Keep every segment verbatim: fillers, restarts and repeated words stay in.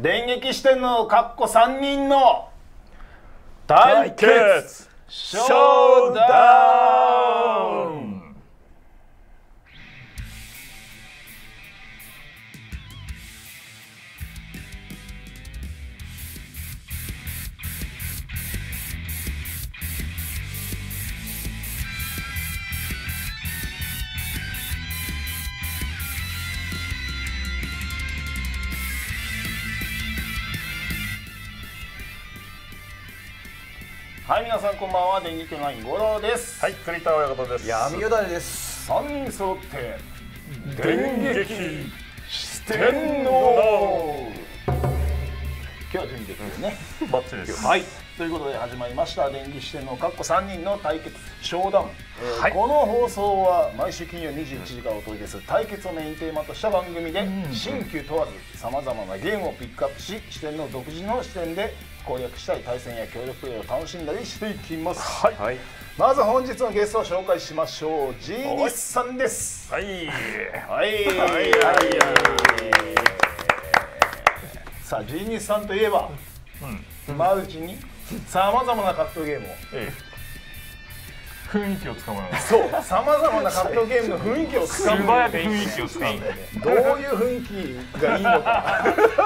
電撃四天王かっこさんにんの対決ショーダウン。はい、皆さんこんばんは。電撃ナイン五郎です。 はい、栗田親方です。 闇よだれです。 さんにん揃って電撃四天王。今日は準備できてるね。 バッチリです。 はい、ということで始まりました電撃四天王かっこさんにんの対決ショーダウン、えーはい、 この放送は毎週金曜にじゅういちじからお届けする対決をメインテーマとした番組で、新旧問わずさまざまなゲームをピックアップし、四天王独自の視点で攻略したい対戦や協力プレーを楽しんだりしていきます。 はい、はい、 まず本日のゲストを紹介しましょう。ジーニスさんです。 はいはいはいはい。さあ、ジーニスさんといえば、うん、マルチにさまざまな格闘ゲームを、 ええ、雰囲気をつかむの。 そう、さまざまな格闘ゲームの雰囲気をつかむ。 素早く雰囲気をつかむ。 どういう雰囲気がいいのか。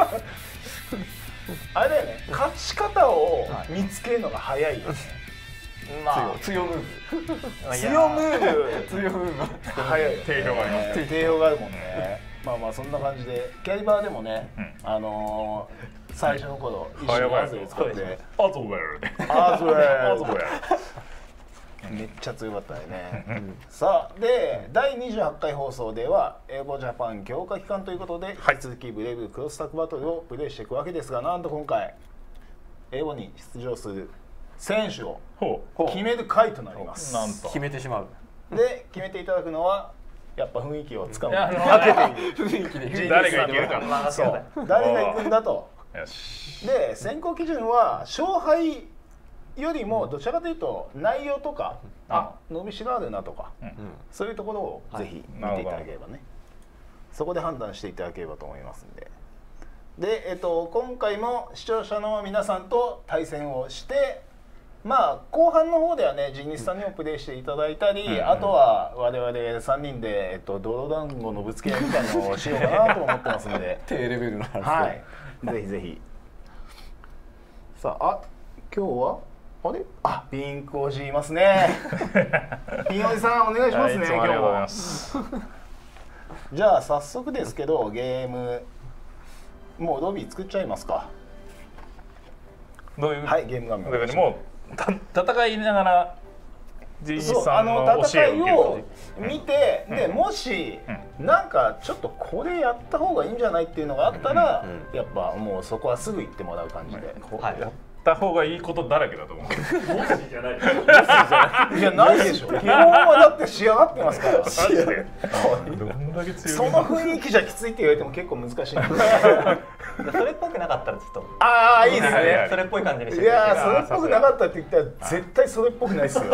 あれだよね、勝ち方を見つけるのが早いよね。 まあ、強ムーブ。 強ムーブ。 強ムーブ。 早いよね。 定評があります。 定評があるもんね。まあまあそんな感じで、キャリバーでもね、あの最初の頃一緒にアズレ使って、 アズウェル。 アズウェル。 アズウェル。 めっちゃ強かったよね。さあ、でだいにじゅうはちかい放送ではエーボジャパン強化期間ということで、引き続きブレイブクロスタックバトルをプレイしていくわけですが、なんと今回エーボに出場する選手を決める回となります。 なんと決めてしまう。 で決めていただくのはやっぱ雰囲気をつかむ。 雰囲気で誰がいけるか。 そう、誰が行くんだと。 よし。 で選考基準は勝敗よりもどちらかというと内容とか、あ、伸びしろあるなとか、そういうところをぜひ見ていただければね、そこで判断していただければと思いますんで。で、えっと、今回も視聴者の皆さんと対戦をして、まあ後半の方ではね、ジーニスさんにもプレイしていただいたり、あとは我々さんにんで、えっと、泥団子のぶつけ合いみたいなのをしようかなと思ってますんで。 低レベルの話で、 はい、ぜひぜひ。さあ、あ、今日はあれ、あ、ピンクおじいますね。ピンおじさんお願いしますね、今日も。じゃあ早速ですけど、ゲームもうロビー作っちゃいますか。 どういう、 はい、ゲーム画面だからもう戦いながらジーニスさんの教戦いえをを見て、でもしなんかちょっとこれやった方がいいんじゃないっていうのがあったら、やっぱもうそこはすぐ行ってもらう感じで。 やった方がいいことだらけだと思う。もしじゃない。 いや、ないでしょ。基本はだって仕上がってますから。 マジで。どんだけ強い。 その雰囲気じゃきついって言われても結構難しい。 それっぽくなかったらちょっと。 ああ、いいですね。 それっぽい感じにして。 いや、それっぽくなかったって言ったら絶対それっぽくないですよ。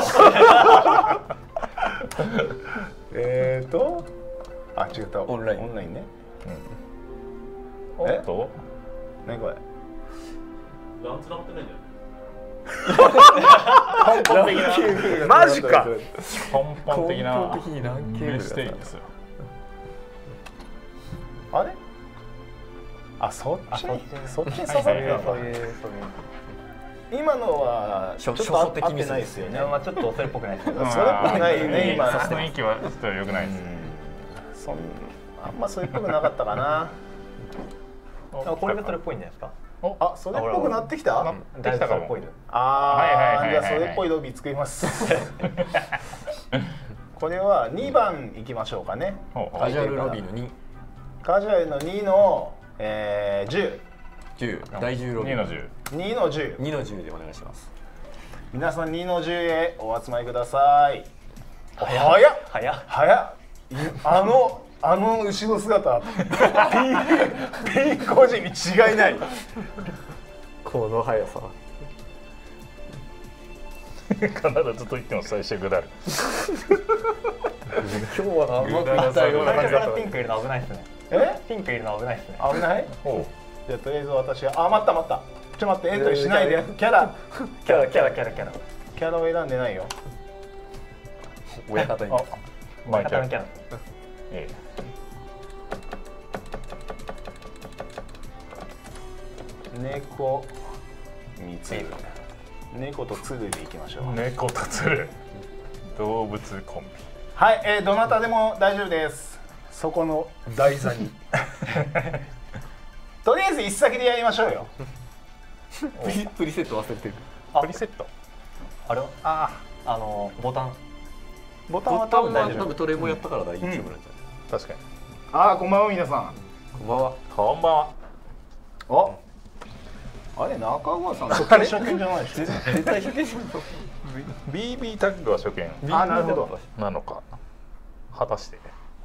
えっと、あ、違った。 オンライン。 オンラインね。 おっと。 何これ。 ランつながってないんじゃない？ 根本的な。マジか。 根本的な。 根本的にランケーブルミステイクですよ。 あれ？あ、そっちにそっちに刺さってたんだ。今のはちょっと合ってないですよね。 まあちょっとそれっぽくないですけど。 それっぽくないね、今。 雰囲気はちょっと良くないです。 そんあんまそれっぽくなかったかな。 これがそれっぽいんじゃないですか。 あ、それっぽくなってきた？ できたかも。 ああ、じゃあそれっぽいロビー作ります。これはにばんいきましょうかね。 カジュアルロビーのに。 カジュアルのにのじゅう。 じゅう。大じゅうロビー。 にのじゅう。 にのじゅう。 にのじゅうでお願いします。 皆さんにのじゅうへお集まりください。早っ。 早っ。 早っ。あの。あの後ろ姿、ピンクおじに違いない。 この速さ。 必ずと言っても最初グダル。 今日はまたような感じだった。 ピンクいるの危ないですね。 え？ ピンクいるの危ないですね。 危ない？ いじゃあとりあえず私はあ待った待ったちょっと待ってエントリーしないでキャラキャラキャラキャラキャラキャラを選んでないよ。 親方にマイキャラキャラえ猫三つ猫と鶴でいきましょう。 え猫と鶴動物コンビ。 はい、えー、どなたでも大丈夫です。そこの台座にとりあえず一先でやりましょうよ。 プリプリセット忘れてる。 プリセットあれはああのボタンボタンは多分大丈夫。 多分トレもやったから大丈夫なんじゃない。 確かに。 あーこんばんは皆さん。 こんばんは。 こんばんは。 ああれ中川さん初見初見じゃないでしょ。 絶対初見しビービー タッグは初見あなるほどなのか果たして。 い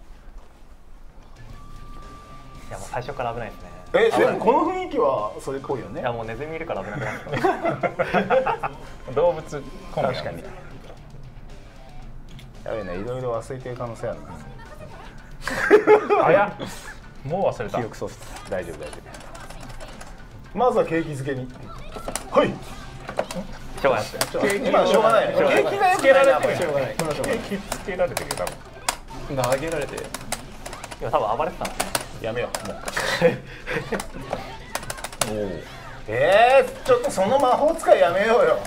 やもう最初から危ないですね。 えでもこの雰囲気はそれっぽいよね。 いやもうネズミいるから危なくなった動物コンビ。 確かに。やべえね、いろいろ忘れてる可能性あるな。 あやもう忘れた。 記憶喪失。 大丈夫大丈夫。まずは景気づけに。はい。 しょうがない。 今はしょうがない。景気が良くないなこれ。 しょうがない。 ケーキつけられてるよ多分。 投げられて。 今多分暴れてたんですね。 やめよう。もう。 おお。 えー、ちょっとその魔法使いやめようよ。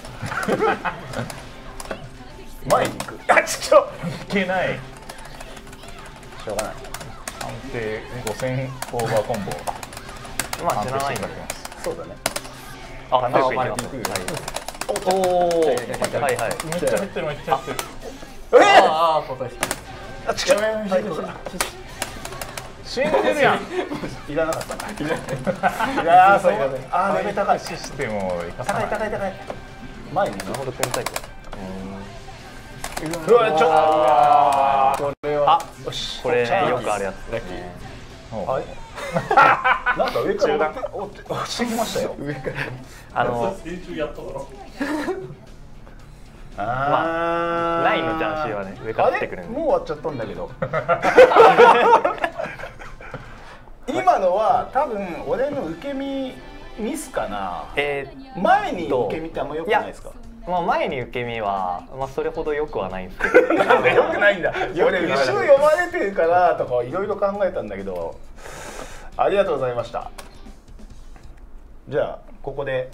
前に行く。あちょっいけない。 と。しょうがない。 判定ごせんオーバーコンボ。 まあ知らないんだけど。 そうだね。 あ、早く行きます。おお。はいはい。 めっちゃ減ってるめっちゃ減ってる。 えー、 ああ、答えあちょっと。 死んでるやん。 いらなかったな。いやーそう。あーレベル高い。 システムを生かさ高ないい。 高い高い。前になるほど天才。 うわちょっと。 これはあよし。 これチャンスよくあるやつ。 ラッキー。 はい。なんか上から落ち落ち落ちてきましたよ。 上から。 あの練習やったからあナインのジャンシーはね上から来てくるんで。 もう終わっちゃったんだけど。今のは多分俺の受け身ミスかな。 え前に受け身ってあんま良くないですか。 ー、まあ前に受け身はまあそれほど良くはないんですけど。 なんで良くないんだ。俺後ろ読まれてるからとかいろいろ考えたんだけど。ありがとうございました。じゃあここで、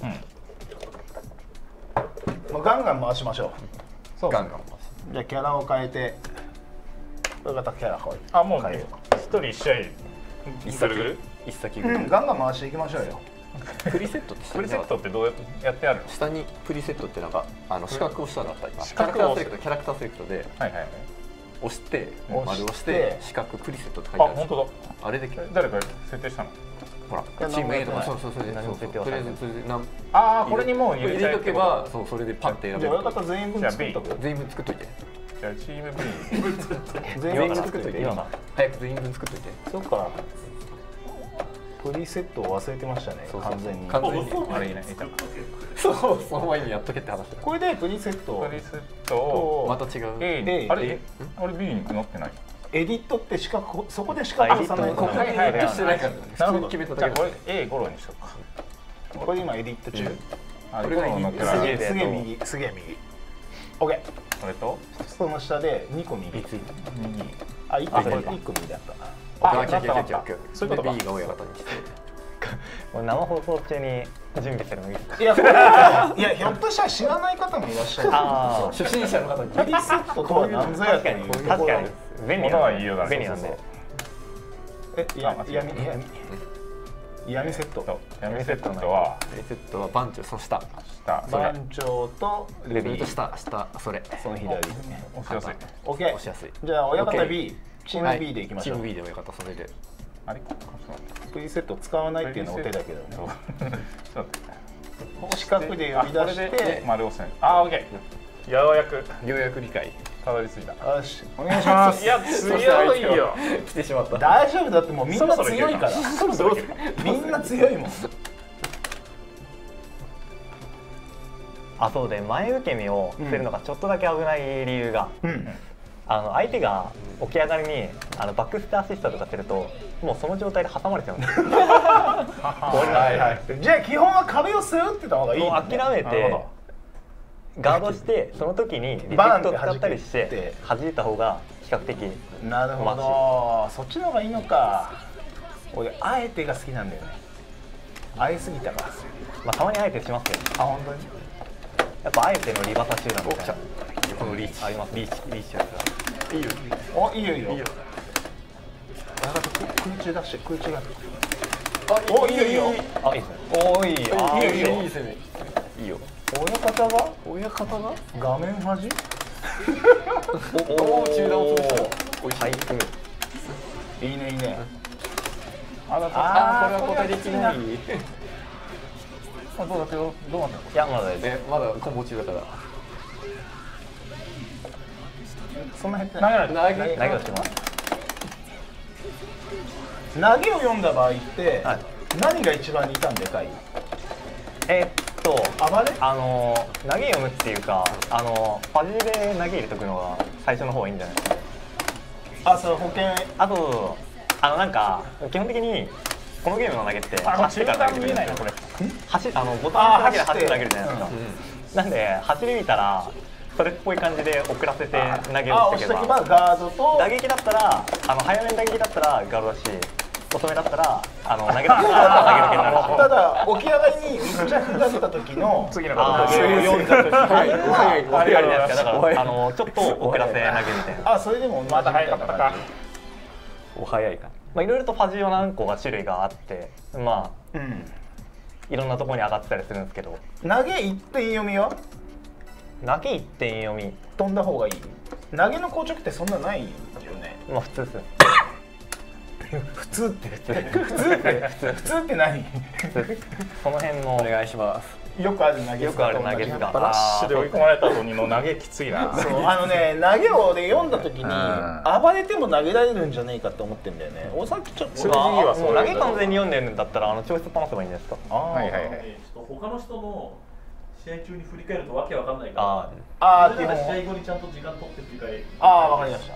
うん、もうガンガン回しましょう。そう。 ガンガン。 じゃあキャラを変えて。これまたキャラ変え。 あもう変えよ一人一試合一ぐるぐる。 一先う。 ぐらい。 うんガンガン回していきましょうよ。 プリセットってプリセットってどうやってやるの？ 下にプリセットってなんかあの四角を押したらあった今。キ四ャラク角をターセレクトキャラクターセレクトではいはいはい。 押して押して丸押して四角プリセットって書いてあある。 本当だ。 あれで誰か設定したの？ ほらチーム A とかそうそうそれで何も設定はとりあえずそれで何ああこれにもう入入れちゃえれとけばそうそれでパッて選べるじゃあ親方全員分作っとく。 全員分作っといてじゃあチーム B 全員分作っといて。 今だ。 早く全員分作っといてそっか。プリセットを忘れてましたね。 そうそう完全に。 完全にあれいないいた。 そうその前にやっとけって話だこれでプリセットプリセットをまた違う A に A あれあれ B に乗ってない。 エディットって資格そこで資格を押さないと。 ここにはいはいはいエットしてないからなるほど。 普通に決めたじゃあこだけだれ A ゴロにしとくか。 これ今エディット中。 あこれがゴロのキャすラげえすげえ右すげえ右。オッケこれとー。その下でにこ右。 右。 あ一個右あこれか一個右だった。 ああ、オッケーオッケーオッケーなったオッケーそういうことかで B が親方にしてこれ生放送中に準備するのいいですか。 いやこれいやひょっとしたら知らない方もいらっしゃる。 あ初心者の方にプリセットとは何ぞやというところ。 確かに便利物はなんで言いようだね便利なんで。 えいやあ間違え闇闇闇セット。 闇セットはプリセットは番長その下下それ番長とレビーそれと下下それその左。 押しやすい。 オッケー。 押しやすいじゃあ親方 OK B チーム B でいきましょう。 チーム B で親方それであれ？ プリセット使わないっていうのはお手だけどね。 ちょっと待って四角で呼び出しあこれでて。 丸押せん。あオッケー。ようやくようやく理解たどり着いた。 よしお願いします。 いや強いよ。 来てしまった大丈夫だってもうみんな強いから。 そろそろいけるか。 みんな強いもん。 あそうで前受け身をするのがちょっとだけ危ない理由が、 うん。 あの相手が起き上がりにあのバックステアシストとかするともうその状態で挟まれちゃうんですよ。 はいはい。じゃあ基本は壁を背負ってた方がいい、ね。 もう諦めてガードしてその時にリフェクトを使ったりして弾いた方が比較的なるほど。そっちの方がいいのか。俺あえてが好きなんだよね。あえすぎたから。 まあたまにあえてしますけど。あ本当に。やっぱあえてのリバタ集団みたいな。このリーチあります。リーチリーチやつが。いいよ。 おいいよいいよ。いいよ。空中出して空中が。あおいいよいいよ。 あいいですね。おいいいよいいよいい攻め。いいよ。 親方が親方が画面端。 おお中段を潰した。おいしい。いいねいいね。 ああこれは答えできない。 どうだけどどうなったの？ いやまだねまだコンボ中だから。 そんな減って投げない。 ない投げ投げをします。 投げを読んだ場合って、はい、何が一番リターンでかい？ えー、っと暴れ？ あの投げ読むっていうかあのファジで投げ入れとくのが最初の方がいいんじゃないですか。 あそう保険。 あとあのなんか基本的にこのゲームの投げって走ってから投げてくるんですよ。これ走あのボタンだけで走って投げるじゃないですか。うん、なんで走り見たらそれっぽい感じで遅らせて投げをしておけば、 ガードと打撃だったらあの早めに打撃だったらガードだし、遅めだったらあの投げだったら投げ受けになるし。 ただ起き上がりに密着だった時の次の方を読んだ時はあれあれですか。だからあのちょっと遅らせ投げみたいな。 あそれでもまだ早かったか。 お早いか。まあいろいろとファジを何個か種類があって、まあ、うん、いろんなところに上がってたりするんですけど。 投げ一点読みは？ 投げ一点読み飛んだ方がいい。投げの硬直ってそんなないよね。 まあ普通です。 普通って普通って普通って普通って何？ その辺のお願いします。 よくある投げよくある投げがラッシュで追い込まれた後にの投げきついな。 そうあのね投げをで読んだ時に暴れても投げられるんじゃないかって思ってんだよね。おさっきちょっと投げ完全に読んでるんだったらあの調子パせばいいんですか。 はいはいはい。 他の人の試合中に振り返るとわけわかんないから。 ああっていうの試合後にちゃんと時間取って振り返る。 ああわかりました。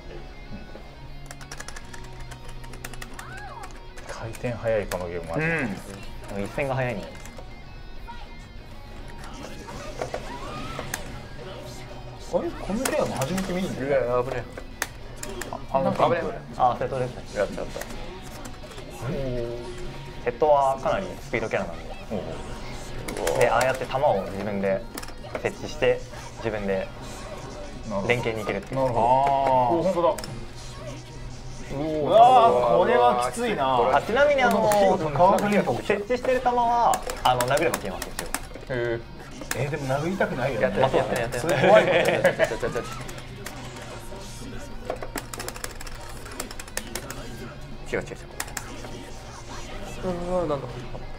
回転早いこのゲームは。 うん。一戦が早いね。 あれこのプレイヤーも初めて見るんだよ。 うわ危ない。 あの危ない。あセットですね。 やっちゃった。 セットはかなりスピードキャラなんで。でああやって弾を自分で設置して自分で連携に行けるっていう。 なるほど。お本当だ。 うわこれはきついな。 あちなみにあの設置してる弾はあの殴れば消えます一応。 ええー、でも殴りたくないよね。 やってますやってます。 それ怖いことだよ。 違う違う違う。うわなんだ。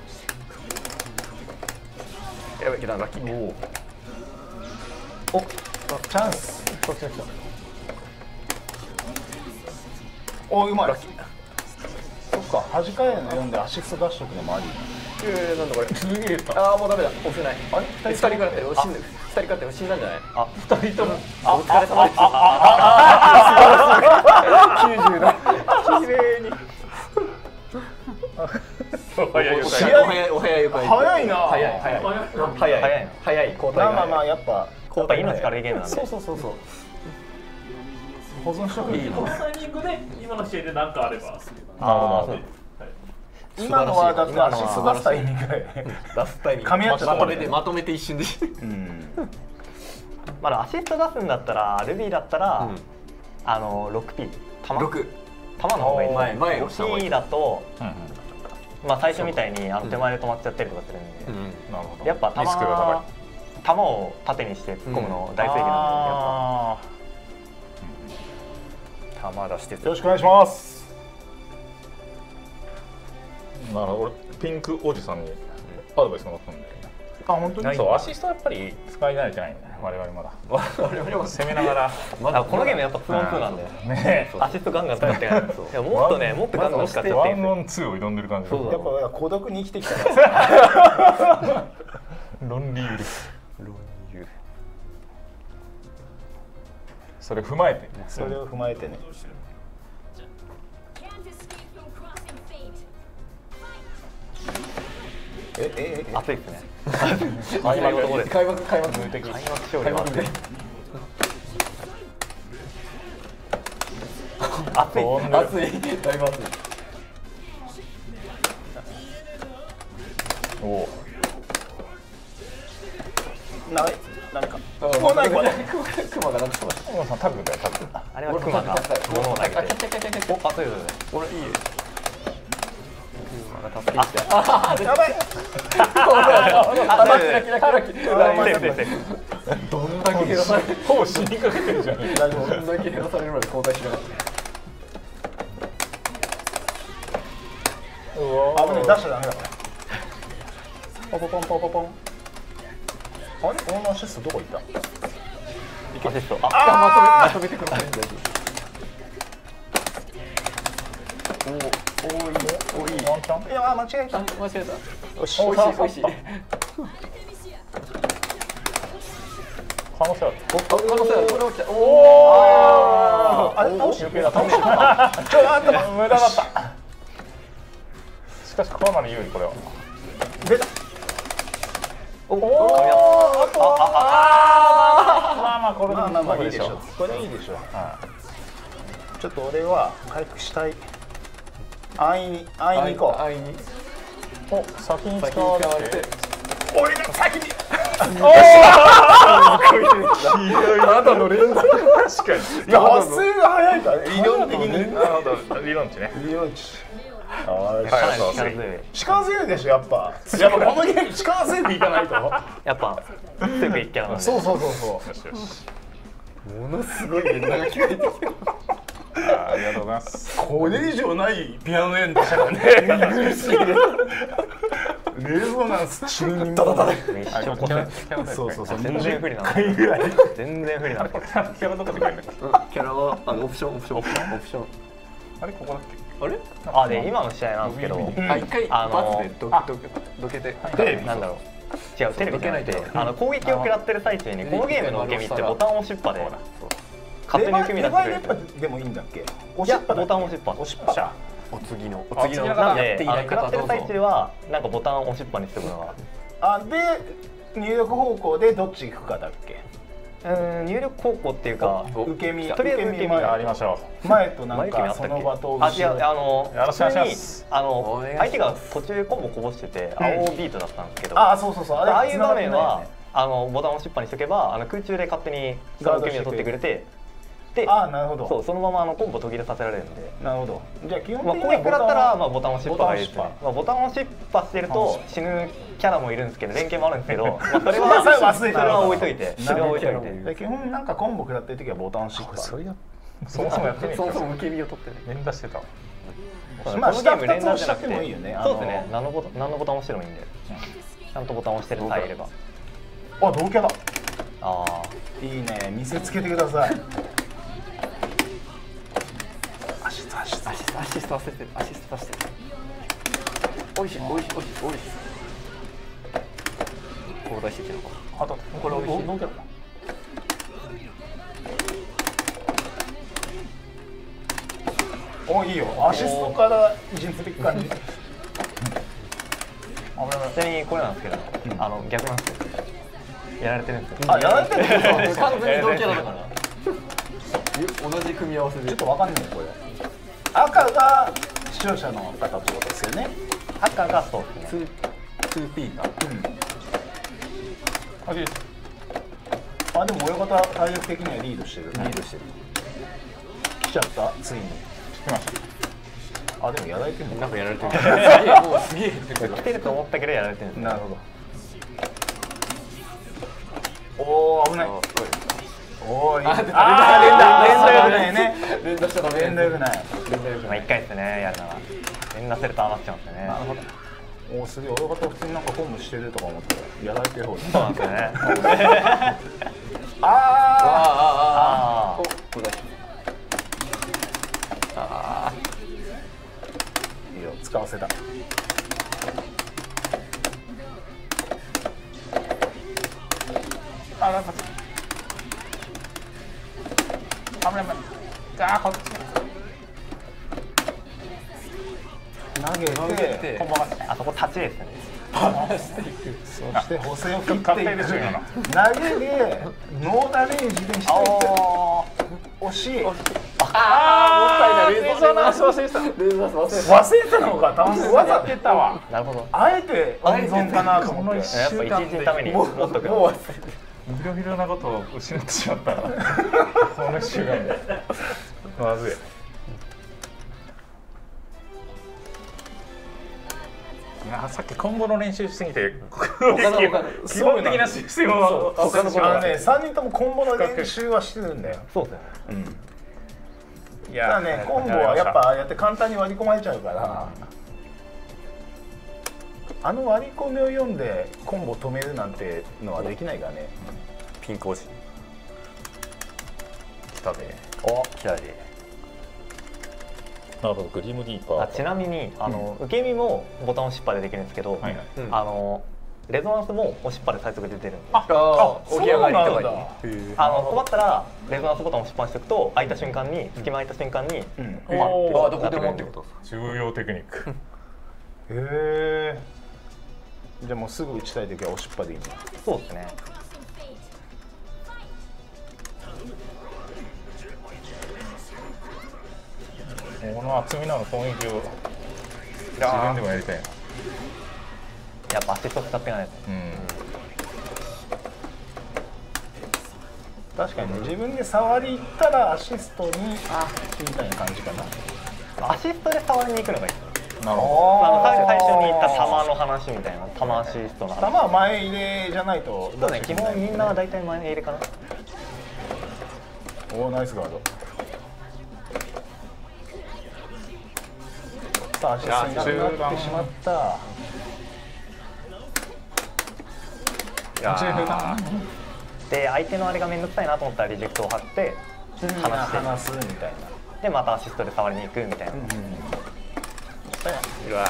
やばいけどラッキー。おお。チャンス。こっち来た。おうまい。そっか弾かれるの読んでアシスト出しとくのもあり。 えー、なんだこれ。ああもうダメだ。押せない。あれ？二人からって死んでる。二人からって死んだんじゃない？あ二人とも。 あお疲れ様です。あ九十だ。綺麗に。 早い試合早いお早い早いな。 早い早い早い早い早い交代が。 まあまあまあやっぱ交代命軽いゲームなんで。 そうそうそうそう。保存しとくいいこのタイミングで今の試合で何かあれば。 ああそう。 今のはだってアシスト出すタイミングで出すタイミング噛み合っちゃった。 まとめてまとめて一瞬で。うん。 まだアシスト出すんだったらルビーだったらあの ろくピー 弾六弾の方がいい。 前前ろくピー だとまあ最初みたいにあの手前で止まっちゃったりとかするんで、やっぱ弾弾を縦にして突っ込むの大正義なんでやっぱ。 玉出してよろしくお願いします。 なるほど。俺ピンクおじさんにアドバイスもらったんで。 あ本当に。 そうアシストやっぱり使い慣れてないんだよ我々まだ。我々も攻めながら。 まだこのゲームやっぱツーオンツーなんで。 ね。 アシストガンガン使ってない。いやもっとねもっとガンガン使っちゃって。 ワンオンツーを挑んでる感じ。 やっぱ孤独に生きてきたから。 ロンリーです。 ロンリー。 それ踏まえてそれを踏まえてね。えええ熱いですね。 開幕ところで開幕開幕開幕勝利は熱い。熱い熱いだいぶ熱い。 おお長い何かもうないこれクマがなんかそう小野さんタッグだよタッグ。 あれはクマが物を投げて。お、熱いですね。 俺いいクマが助けに来た。 やばいキラキラキラキラどんだけ減らされるほぼ死にかけてるじゃん。 どんだけ減らされるまで交代しなかった。 危ねえ出しちゃダメだこれ。ポポポンポポポン。あれこのアシストどこ行った？ アシスト。あ、 まとめまとめてください。おおいおいワンチャン？ いや間違えた。 間違えた。 よし。 美味しい美味しい。 可能性ある。 可能性ある。これ起きた。おお。 あれ倒し余計だ倒し。 ちょっと待って無駄だった。しかし桑名に有利これは。 出た。 おお。 おお。あとまあまあこれでまあまあまあいいでしょ。 でしょ。 これいいでしょ。 はちょっと俺は回復したい。安易に安易に行こう。 安易にい。お先に使先にわ使われて。 れて。 俺が先に。 ただの連打。 確かに。 いや発生が早いから理論的に。 なるほど理論値ね。 理論値。あかなり力強い。 力強いでしょやっぱ。やっぱこのゲーム力強いでいかないと。 やっぱ強くいっキャラなんで。 そうそうそうそよしよし。 ものすごい連打が聞こえてきた。 ありがとうございます。 う。これ以上ないピアノ演でしたからね。苦しいね。レゾナンスチューニング。 めっちゃこせ。 そうそうそう。 全然不利なの。 回ぐらい。 全然不利なの。 キャラどこでくれるんだっけ？ キャラはあのオプションオプションオプションオプション。 あれここだっけ？ あれ？ あ、で今の試合なんですけど、 あ一回あのバツでどどどけて。 なんだろう。違うテレビじゃなくて、あの攻撃を食らってる最中にこのゲームの受け身ってボタンを押しっぱで勝手に受け身出してくれる。 でもいいんだっけ？ いやボタン押しっぱ。 押しっぱじゃ。 お次のお次のなんであの食らってる最中はなんかボタンを押しっぱにしておくのが。 あで入力方向でどっち行くかだっけ？ うん入力方向っていうか受け身。 とりあえず受け身やりましょ前となんかその場とあ違うあのよろしくお願いしま普通にすあの相手が途中コンボこぼしてて青ビートだったんですけど、 あそうそうそうああいう場面はあのボタンを押しっぱにしとけばあの空中で勝手にその受け身を取ってくれて。で、 あなるほど。 そうそのままあのコンボ途切れさせられるんで。 なるほど。じゃあ基本まあ的に攻撃だったらまあボタン押しっぱがいいですね。 ボタン押しっまあボタン押しっぱしてると死ぬキャラもいるんですけど連携もあるんですけど、まあそれまあそれはは忘れてそれは置いといて、それは置いといて。 基本なんかコンボ食らってる時はボタン押しっぱ。 それやそもそもやってみるそもそも受け身を取ってね。 連打してた。 まあこのゲーム連打じゃなく下二つ押しちゃってもいいよねて、そうですね。何のボタン何のボタン押してもいいんで、ちゃんとボタン押してるさえいれば。 あ同キャだ。 ああいいね見せつけてください。アシストアシストアシストアシスト忘れてるアシスト出してる。おいしいおいしいおいしいおいしい。こう出してきたのか。 あとこれどうどうキャラ？ おいいよアシストから陣ついていく感じ。 ちなみにこれなんですけど、あの逆なんですよ。やられてるんですよ。 あやられてる。 完全に同キャラだから。同じ組み合わせで。 ちょっとわかんないこれ。赤が視聴者の方ってことですよね。 赤がそうですね。 ツーピーか。 あいいあでも親方体力的にはリードしてる。リードしてる。来ちゃったついに。 来ました。 あでもやられてるの。 なんかやられてる。すげえもうすげえ。 来てると思ったけどやられてるんです。 なるほど。おお危ない。おおいい。あ連打連打連打よくないね。 連打したら連打よくない。 まあ一回ですねやるなら。連打せると余っちゃうんですよね。 なるほど。おおすげえ親方普通になんかコンボしてるとか思ってやられてる方。 そうなんですよね。 ああ。 ああああ。 あおこれだ。ああ。 いいよ使わせた。あなんか。 こっち投げて投げてコンボがあそこ立ちですね。 そして補正を切っていく。投げ確定でしょ今の。 でノーダメージでして惜しい。 あーもったいない。 レーザーナース忘れてた。 レーザーナース忘れて忘れてたのが楽しそうだ忘れてたわ。 なるほど。 あえて温存かなと思って。 やっぱ一日のために持っとくもうの。 忘れていろいろなことを失ってしまったな。この瞬間で。まずい。いやさっきコンボの練習しすぎて基本的なシステムを他のことあのね、さんにんともコンボの練習はしてるんだよ。 そうですね。 いただね、コンボはやっぱああやって簡単に割り込まれちゃうから、あの割り込みを読んでコンボ止めるなんてのはできないからね。 ピンク押し来たで。 お左なるほど、グリムディーパー。 あちなみにあの、受け身もボタン押しっぱでできるんですけど、 はいはい。 あのレゾナンスも押しっぱで最速出てるんで、 あ起き上がりとかにあの困ったらレゾナンスボタンを押しっぱにしておくと開いた瞬間に隙間開いた瞬間に、 うん、 パッてあどこでもってこと重要テクニック。 へえ。じゃあもうすぐ打ちたい時は押しっぱでいいんだ。 そうですね。 この厚みのある攻撃を自分でもやりたいな。 やっぱアシスト使ってないですね。 うん、確かにね、自分で触り行ったらアシストにみたいな感じかな。 アシストで触りに行くのがいいです。 なるほあの最最初に言った球の話みたいな球アシストの話。 球は前入れじゃないと。 そうね、基本みんな大体前入れかな。 おお、ナイスガード。さあ、アシストになってしまった。 いやーで相手のあれが面倒くさいなと思ったらリジェクトを貼って離して、 離すみたいな。 でまたアシストで触りに行くみたいな。 うわ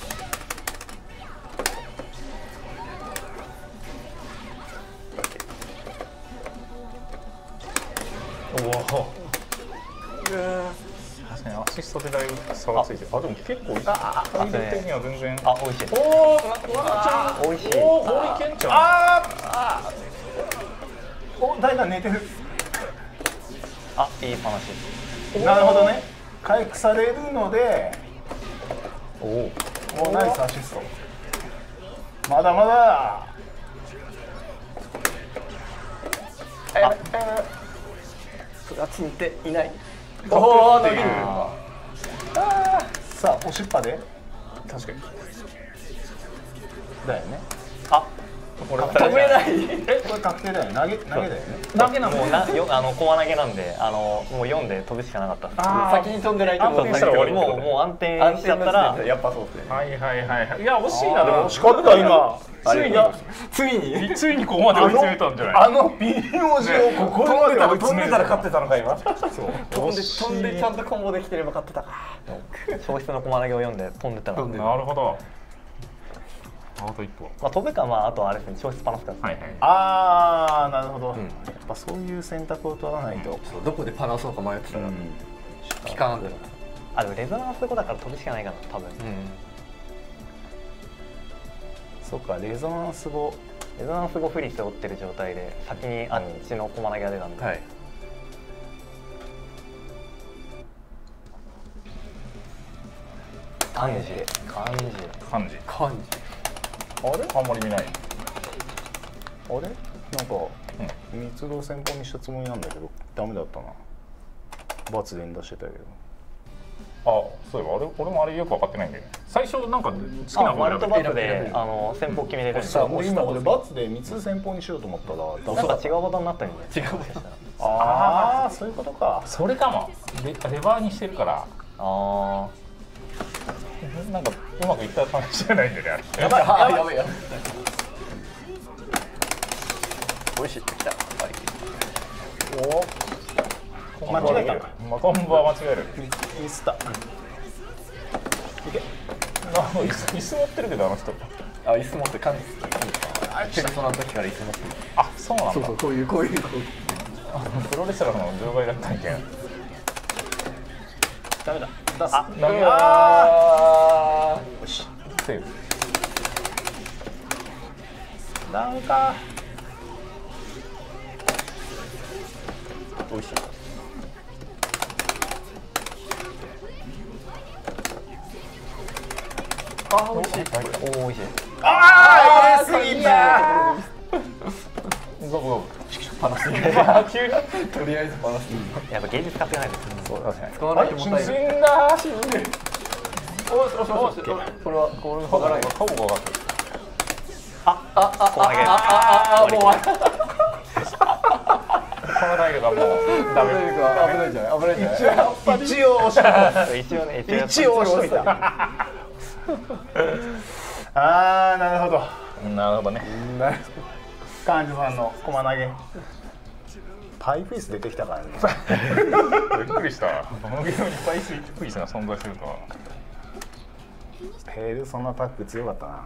ー。おお。確かにアシストでだいぶ差がついてる。あでも結構体力的には全然。 あ、美味しい。 おお、ちゃん。 美味しい。 おお、ホリケンちゃん。 ああ。お、誰か寝てる。 あ、いい話。 なるほどね。回復されるので。 おお。 おお、ナイスアシスト。まだまだ。 あプラチンっていない。おお伸びる。 さあ、押しっぱで。 確かに。 だよね。 あ、 これ止めない。 え、これ確定だよね。投げ、投げだよね。 だけなもうなよあの駒投げなんで、あのもう読んで飛ぶしかなかったです。 先に飛んでないと安定したら終わり。 もうもう安定しちゃったらやっぱそうですね。 はいはいはいはい。いや惜しいなでも。 惜しかった今。 ついについについにここまで追い詰めたんじゃない。 あのピン王子をここまで追い詰めたら勝ってたのか今。 飛んで飛んでちゃんとコンボできてれば勝ってたか。 消失の駒投げを読んで飛んでたら、 飛んでなるほど。あと一歩。 まあ飛ぶかまああとはあれですね、消失パナスかですね。 はいはい。 ああ、なるほど。 うんやっぱそういう選択を取らないと。 そうどこでパナそうか迷ってたらうんピカーンって。 あ、でもレゾナンス語だから飛ぶしかないかな多分。 そっか、レゾナンス後。 レゾナンス語フリー背負ってる状態で先にあっちの駒投げが出たんで。 はい。 漢字漢字感じ。 漢字。 あれ？ あんまり見ない。 あれ？なんか密度先方にしたつもりなんだけどダメだったな。罰連打してたけど。 あ、そういえばあれ俺もあれよく分かってないんだよね。最初なんか好きなあ、マルトバ選ツであの先方決めれるんで。 さあ、俺今俺罰で密度先方にしようと思ったら。 なんか違うボタンになったんで。違う。 ああ、そういうことか。 それかも。レレバーにしてるから。 ああ。 なんかうまくいった感じじゃないんだよねあれ。 やばいやばいやばいやばい。美味しいってきた。 お。間違えたか。 まあコンボは間違える。 ミスった。いけ。 あ、椅子椅子持ってるけどあの人。 あ、椅子持って感じ。ペルソナの時から椅子持ってる。 あ、そうなんだ。 そうそうこういうこういう。 プロレスラーの場外だったんけん。 ダメだ。出す。 あダメだ。 あよし。 セーフ。 ダメか。 美味しい。あー美味しい。おお美味しい。 ああ、入れすぎた。 ゴブゴブ。パナスに。急に。とりあえずパナスに。 やっぱ芸術使ってないです。 そう確かに。使わないともったいない。 死んだ、死んでる。 おしおしおし。これはこれは顔が分かってる。 ああああああもう。 このタイルがもうダメ。 危ないじゃない危ないじゃない。 一応押した。 一応ね一応押しといた。ああ、なるほど。 なるほどね。 なるほど。幹事さんの駒投げ。パイプ椅子出てきたからね。 びっくりした。このゲームにパイプ椅子が存在するとは。 ペルソナタック強かったな。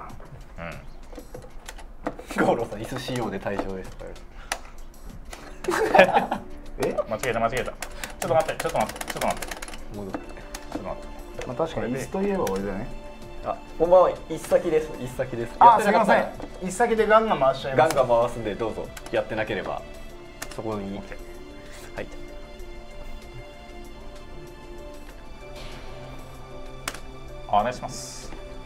うん。 ゴーロさん椅子仕様で対象です。 え？ 間違えた間違えた。ちょっと待ってちょっと待ってちょっと待って。 戻って。 ちょっと待って。 まあ確かに椅子といえば俺だね。 あ、こんばんは。一先です。一先です。 あ、すみません。一先でガンガン回しちゃいます。 ガンガン回すんでどうぞ。やってなければそこに。はい。 お願いします。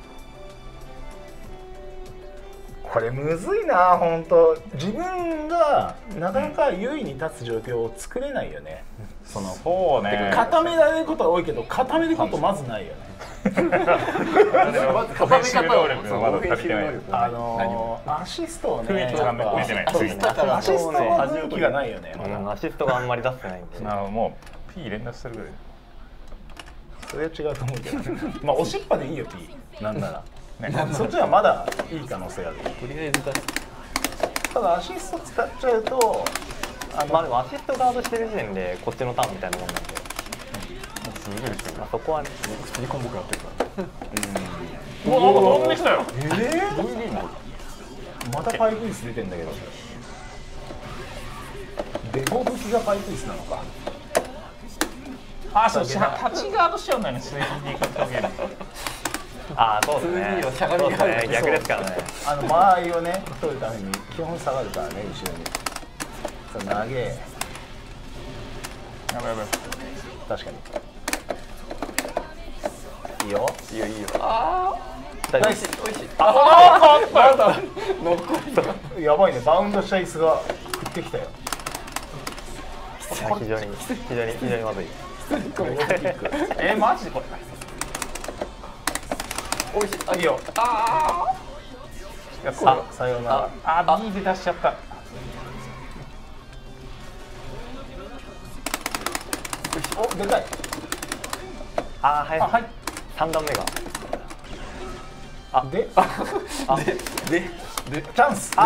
これむずいな、本当。自分がなかなか優位に立つ状況を作れないよね。そのそうね。 固められることは多いけど固めることまずないよね。 まず固め方能力がまだ足りてない。 あのー、アシストをね、 雰囲気が出てない。 アシストがアシストの雰囲気がないよね。 アシストがあんまり出してないんで。 あのもう P 連打してるぐらい。 それは違うと思うけど。まあ押しっぱでいいよ P。なんなら。そっちはまだいい可能性ある。 とりあえず出す。 ただアシスト使っちゃうと、 あまあでもアシストガードしてる時点でこっちのターンみたいなもんなんで。 すげえしてる。 まあそこはね。 普通にコンボクやってるから。 うわ、なんか飛んできたよ。 ええ？どういうゲーム？またパイプ椅子出てんだけど。デボ武器がパイプ椅子なのか。 あ、そう、タッチガードしちゃうんだよね。スリーディー格闘ゲーム。 ああそうですね。 しゃがみがある。 逆ですからね。 あの間合いをね取るために基本下がるからね後ろに。そう投げ。 やばいやばい。 確かに。いいよ。 いいよいいよ。ああ。 ナイス。 美味しい。 ああ、変わったよ。 やばいね、バウンドした椅子が降ってきたよ。 非常に非常に非常にまずい。 え、マジでこれ。 美味しい。あ、いいよ。 ああ、さ、さようなら。 あ、B で出しちゃった。 お、でかい。 あー、はい。はい。三段目が。 あ、で、 あ、で、で、で、 チャンス。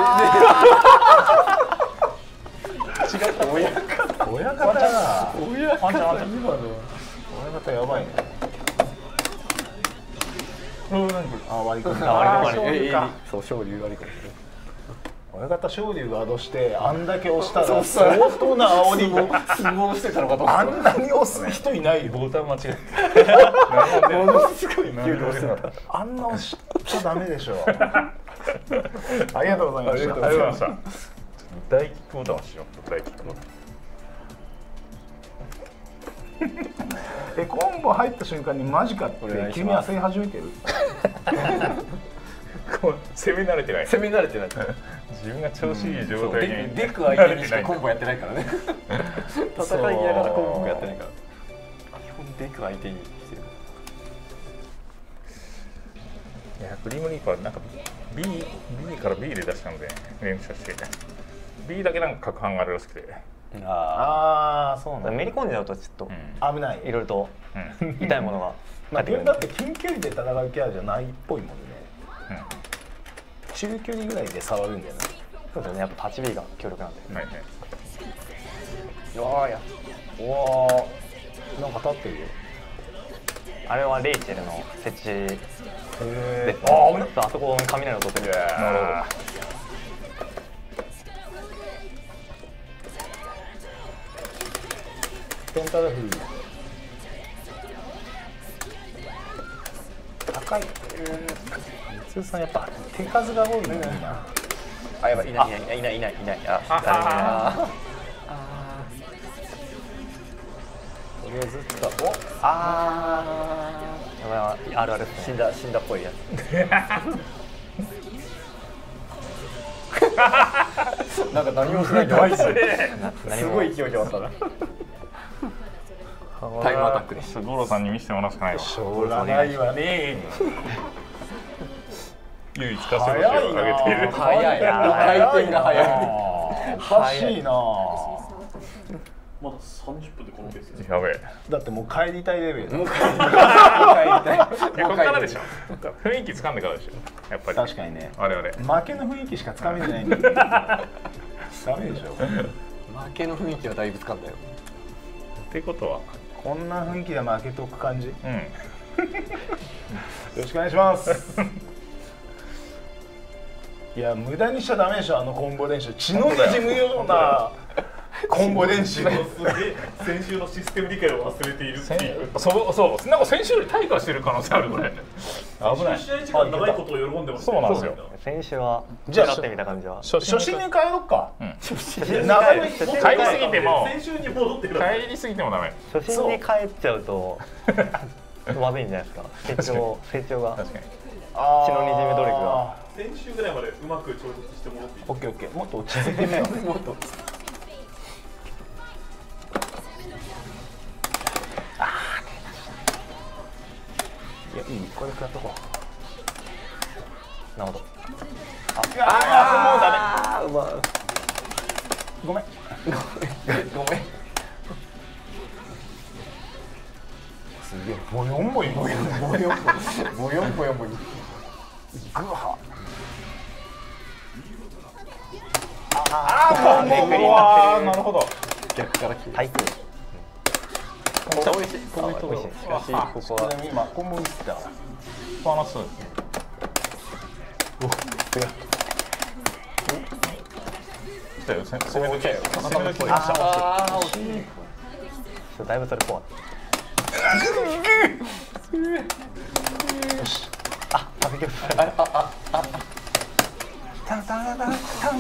違った。親方。親方だ。 親方。 親方やばいね。あ、割り込み。 あ、割り込み。 勝利か。 そう、勝利割り込み。 親方勝利ガードしてあんだけ押したら相当な煽りが相撲してたのかと思った。 あんなに押す人いないよ。 ボタン間違えた。 ものすごい勢いで押してた。 あんな押しちゃダメでしょ。ありがとうございました。 ありがとうございました。大キックボタンをしよう。大キックボタン。 え、コンボ入った瞬間にマジかって君は焦り始めてる。 攻め慣れてない。 攻め慣れてない。 自分が調子いい状態に。 デク相手にしかコンボやってないからね。戦いながらコンボやってないから。基本デク相手にしてる。 いや、グリムリーパーなんか B, B から B で出したので連射して B だけなんか角反があるらしくて。 ああ、そうなんだ。 めり込んじゃうとちょっと危ない。 いろいろと痛いものが。 まあ、だって近距離で戦うキャラじゃないっぽいもんね。中距離ぐらいで触るんだよね。 そうですよね。やっぱ立ち B が強力なんで。 はいはい。 ああ、や。おお。なんか立ってるよ。 あれはレイチェルの設置です。ああ、あそこに雷を落とせる。 なるほど。 ペンタルフ高い。通さんやっぱ手数が多いのいいな。 あ、やばい、いないいないいないいないいないいない。あ、誰もいない。 とりあえず使おう。 ああやばい、あるある死んだ死んだっぽいやつ。なんか何もしないとすごい勢いで終わったな。タイムアタックです。 五郎さんに見せてもらうしかないわ。 しょうがないわね。 唯一勝ち星を上げている。 早い。回転が早い。 おかしいな。 まださんじゅっぷんでこのペースです。 やべえ。 だってもう帰りたいレベル。 もう帰りたい。 いやここからでしょ。雰囲気掴んでからでしょ。やっぱり。 確かにね。 あれあれ。 負けの雰囲気しかつかめてないんだ。ダメでしょ。 負けの雰囲気はだいぶ掴んだよ。 ってことはこんな雰囲気で負けとく感じ。ようん。 ろしくお願いします。いや無駄にしちゃダメでしょ、あのコンボ練習。血の滲むようなコンボ練習。 すげえ先週のシステム理解を忘れているっていう。 そうそう。なんか先週より退化してる可能性あるこれ。危ない。 試合時間長いことを喜んでます。 そうなんですよ。 先週はじゃあ使ってみた感じは初心に帰ろっか。 初心に長めに帰りすぎても先週に戻ってください。 帰りすぎてもダメ。 初心に帰っちゃうとまずいんじゃないですか。成長成長が確かに。 血のにじみ努力が。 先週ぐらいまでうまく調節してもらっていい。 オッケーオッケー。もっと落ち着いてみよう。もっと。いやいい、これ使っとこう。なるほど。 ああ、もうダメ。 うまごめん。 ごめん。 すげえ。ボヨンボヨンボヨンボヨンボヨンボヨンボヨン。 グハ。 ああ、もうもうわー、なるほど。 逆から切る。 はい。 美味しい。美味しい。しかしここは今コンボミスだから。 バランス。 お、すげえ。 来たよ。攻め時。攻め時来ました。 ああ、惜しい。 だいぶそれ怖い。 よし。 あ、食べきる。 ああああ。 タンタンタンタン。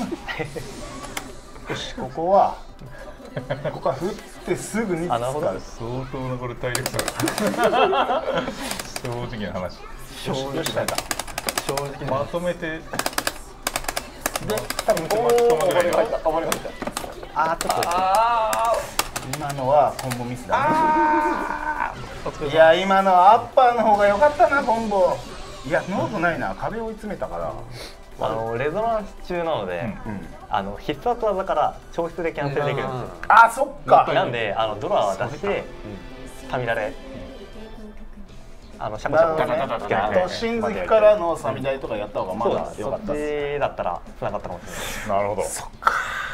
よし、ここはここは振ってすぐに使う。 あ、なるほど。 相当なこれ体力差が。正直な話。 正直だ。 正直まとめて。で、 多分ここ暴れが入った。暴れが入った。 あー、ちょっと。 ああ。 今のはコンボミスだね。いや今のはアッパーの方が良かったなコンボ。いやそんなことないな、壁追い詰めたから。 あのレゾナンス中なので、 うん、 あの必殺技から調室でキャンセルできるんですよ。 あ、そっか。 なんであのドラは出してタミラレ、あのシャコシャコつけないで。 新月からのサミダイとかやった方がまだ良かった。 そっちだったら繋がったかもしれない。 なるほど。 そっか。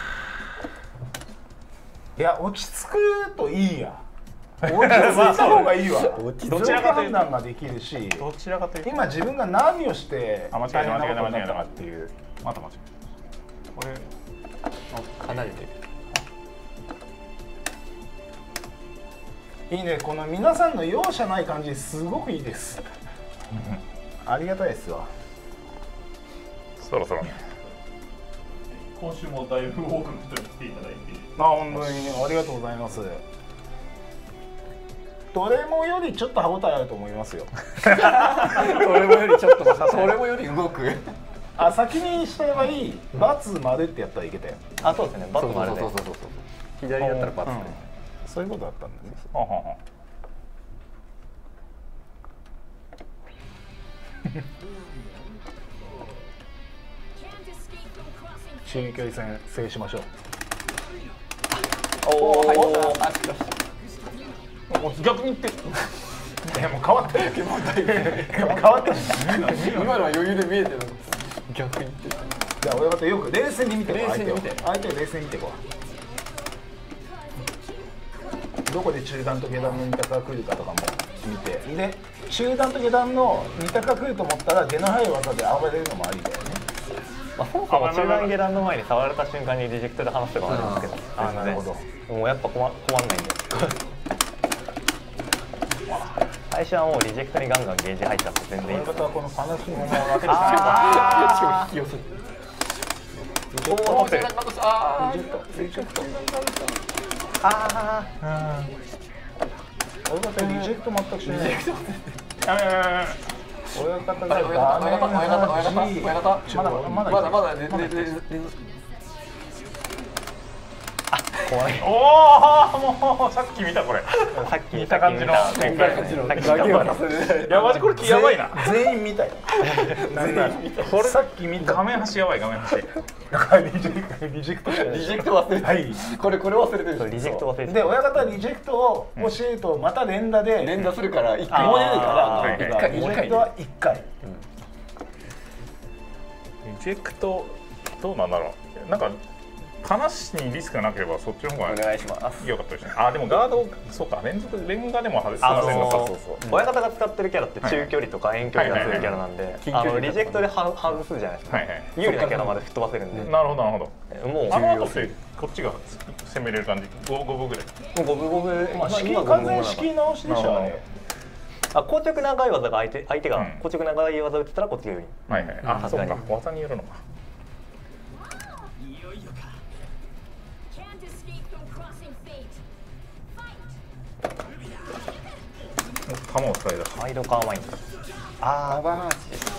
いや落ち着くといいや。落ち着いた方がいいわ。どちらか判断ができるし、 どちらかというと今自分が何をして大変なことになったかっていう。 また間違えた。これ離れてる。 いいね、この皆さんの容赦ない感じすごくいいです。ありがたいですわ。 そろそろね。 今週もだいぶ多くの人に来ていただいて。 あ、本当にありがとうございます。どれもよりちょっと歯応えあると思いますよ。 それもよりちょっとそれもより動く。 あ、先にした場合、バツ丸ってやったらいけたよ。 あ、そうですね。バツ丸で。 そうそうそうそう。左だったらバツね。 そういうことだったんです。 ははは。 中距離戦制しましょう。 おお、入った。 逆に言って。 いやもう変わったよ。変わったし。 今のは余裕で見えてる。逆に言って。 じゃあ親方よく冷静に見てこう。 冷静に見て相手を冷静に見てこう。どこで中段と下段の二択が来るかとかも見て、で中段と下段の二択が来ると思ったら出の速い技で暴れるのもありだよね。 まあ、そもそも中段下段の前に触られた瞬間にリジェクトで話せばあるんですけど、 あ、なるほど。 もうやっぱ困困んないんで。は最初はもうリジェクトにガンガンゲージ入っちゃって全然いいです。 このパナシンも分けてしまあ引き寄せる。 おお取ってる。 ああ。 ああ親方リジェクト全くしない。 リジェクト。 親方が親方親方親方親方親方まだまだまだまだまだ怖い。 おおもうさっき見たこれ。 さっき見た感じの展開。 さっき見たいやマジこれ気やばいな。 全員見たよ。なんだこれさっき見た。 画面端やばい画面端。 だからリジェクトリジェクトリジェクト忘れてはいこれこれ忘れてる。 リジェクト忘れてで親方はリジェクトを教えるとまた連打で連打するから一回もう出るあーからリジェクトはいっかい。 リジェクトどうなんだろう。なんか話にリスクがなければそっちの方がお願いします。 良かったですね。あでもガードそうか連続連打でも外せあませんのか。 の親方が使ってるキャラって中距離とか遠距離が強いキャラなんで、あのリジェクトでは外すじゃないですか。 はいはい。 有利なキャラまで吹っ飛ばせるんで、 なるほどなるほど。 もうあの後ってこっちが攻めれる感じ。五五分ぐらい。 五分五分。 まあ敷居今完全敷居直しでしょうね。 あ硬直長い技が相手相手がうん硬直長い技打ってたらこっちが有利。 はいはい。あそうかさすがに技によるのか。 Can't escape from crossing fate. Fight. 弾を使い出しサイドカーマイン。ああばー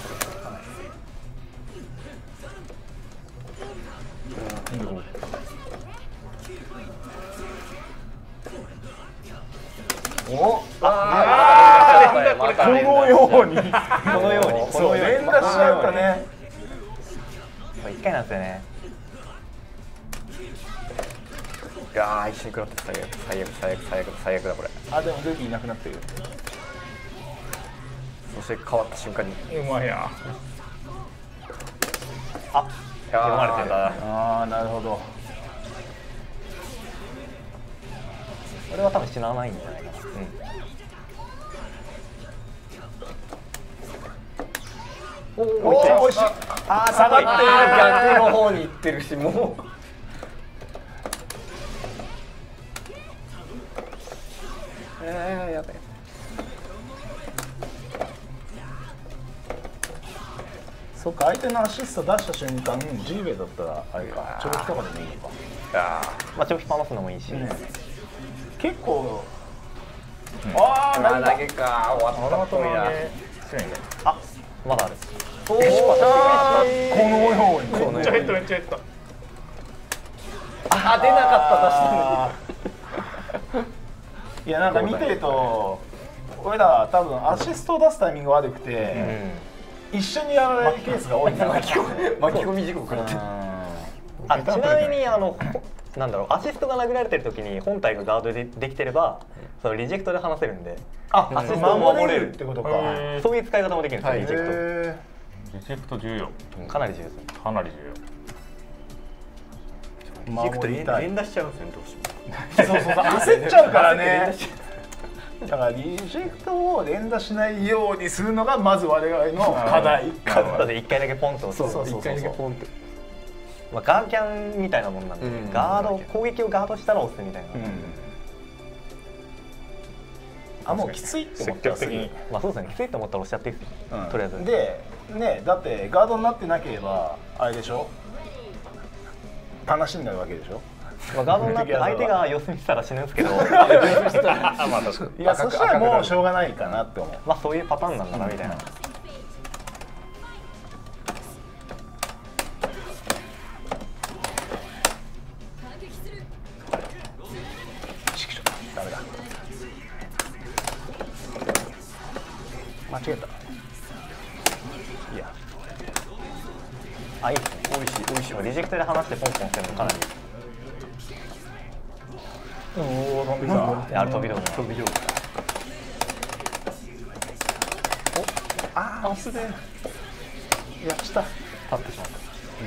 おあこのようにこのようにこそうのように連打しちゃうとね。 一回なんですよね。 いやー一緒に食らって最悪最悪最悪最悪最悪だこれ。 あでもルビーいなくなってる。 そして変わった瞬間にうまいな。 あ読まれてる。 ああなるほど。 これは多分死なないんじゃないかな。 おおおしい。 あー下がってる。 逆の方に行ってるしもう。えーやばい。 そっか相手のアシスト出した瞬間ジーベイだったらあれか長期とかでもいいのか。 まあ長期パマすのもいいし。 ね結構。 うんあああ投げか終わったっぽいな。 強いんだ。 あまだある。 このように。 めっちゃ減っためっちゃ減った。 あ出なかった出したのに。 いやなんか見てると俺ら多分アシストを出すタイミング悪くて、一緒にやられるケースが多いんだ。 巻き込み巻き込み事故食らって。 あちなみにあのなんだろうアシストが殴られてる時に本体がガードでできてればそのリジェクトで離せるんで、 あアシストを守守れるれるってことか。 そういう使い方もできるんですよ、リジェクへリジェクト重要。 トかなり重要です。 かなり重ー守りたい。 連打しちゃうんですよねどうしても。 そうそうそう焦っちゃうからね。だからリジェクトを連打しないようにするのがまず我々の課題。 だって一回だけポンと押す。 そうそうそう一回だけポンって。 まあガーキャンみたいなもんなんで、 うんガード攻撃をガードしたら押すみたいな。 あもうきついって思ったらすぐ。 まあそうですね、きついと思ったら押しちゃっていいですよ、 うんとりあえず。 でねだってガードになってなければあれでしょ。楽しんでるわけでしょ。 まあ、ガードになって相手が様子見てたら死ぬんですけど要。まあ確かに。 いやそしたらもうしょうがないかなって思う。 まあそういうパターンなんだなみたいな。 ダメだ。間違えた。いや。 あいいですね。美味しい美味しい。リジェクトで離してポンポンしてるのかなり。 おお飛んできた。 あれ飛び道具。飛び道具。 ああすげえ。やっちゃった。 立ってしまった。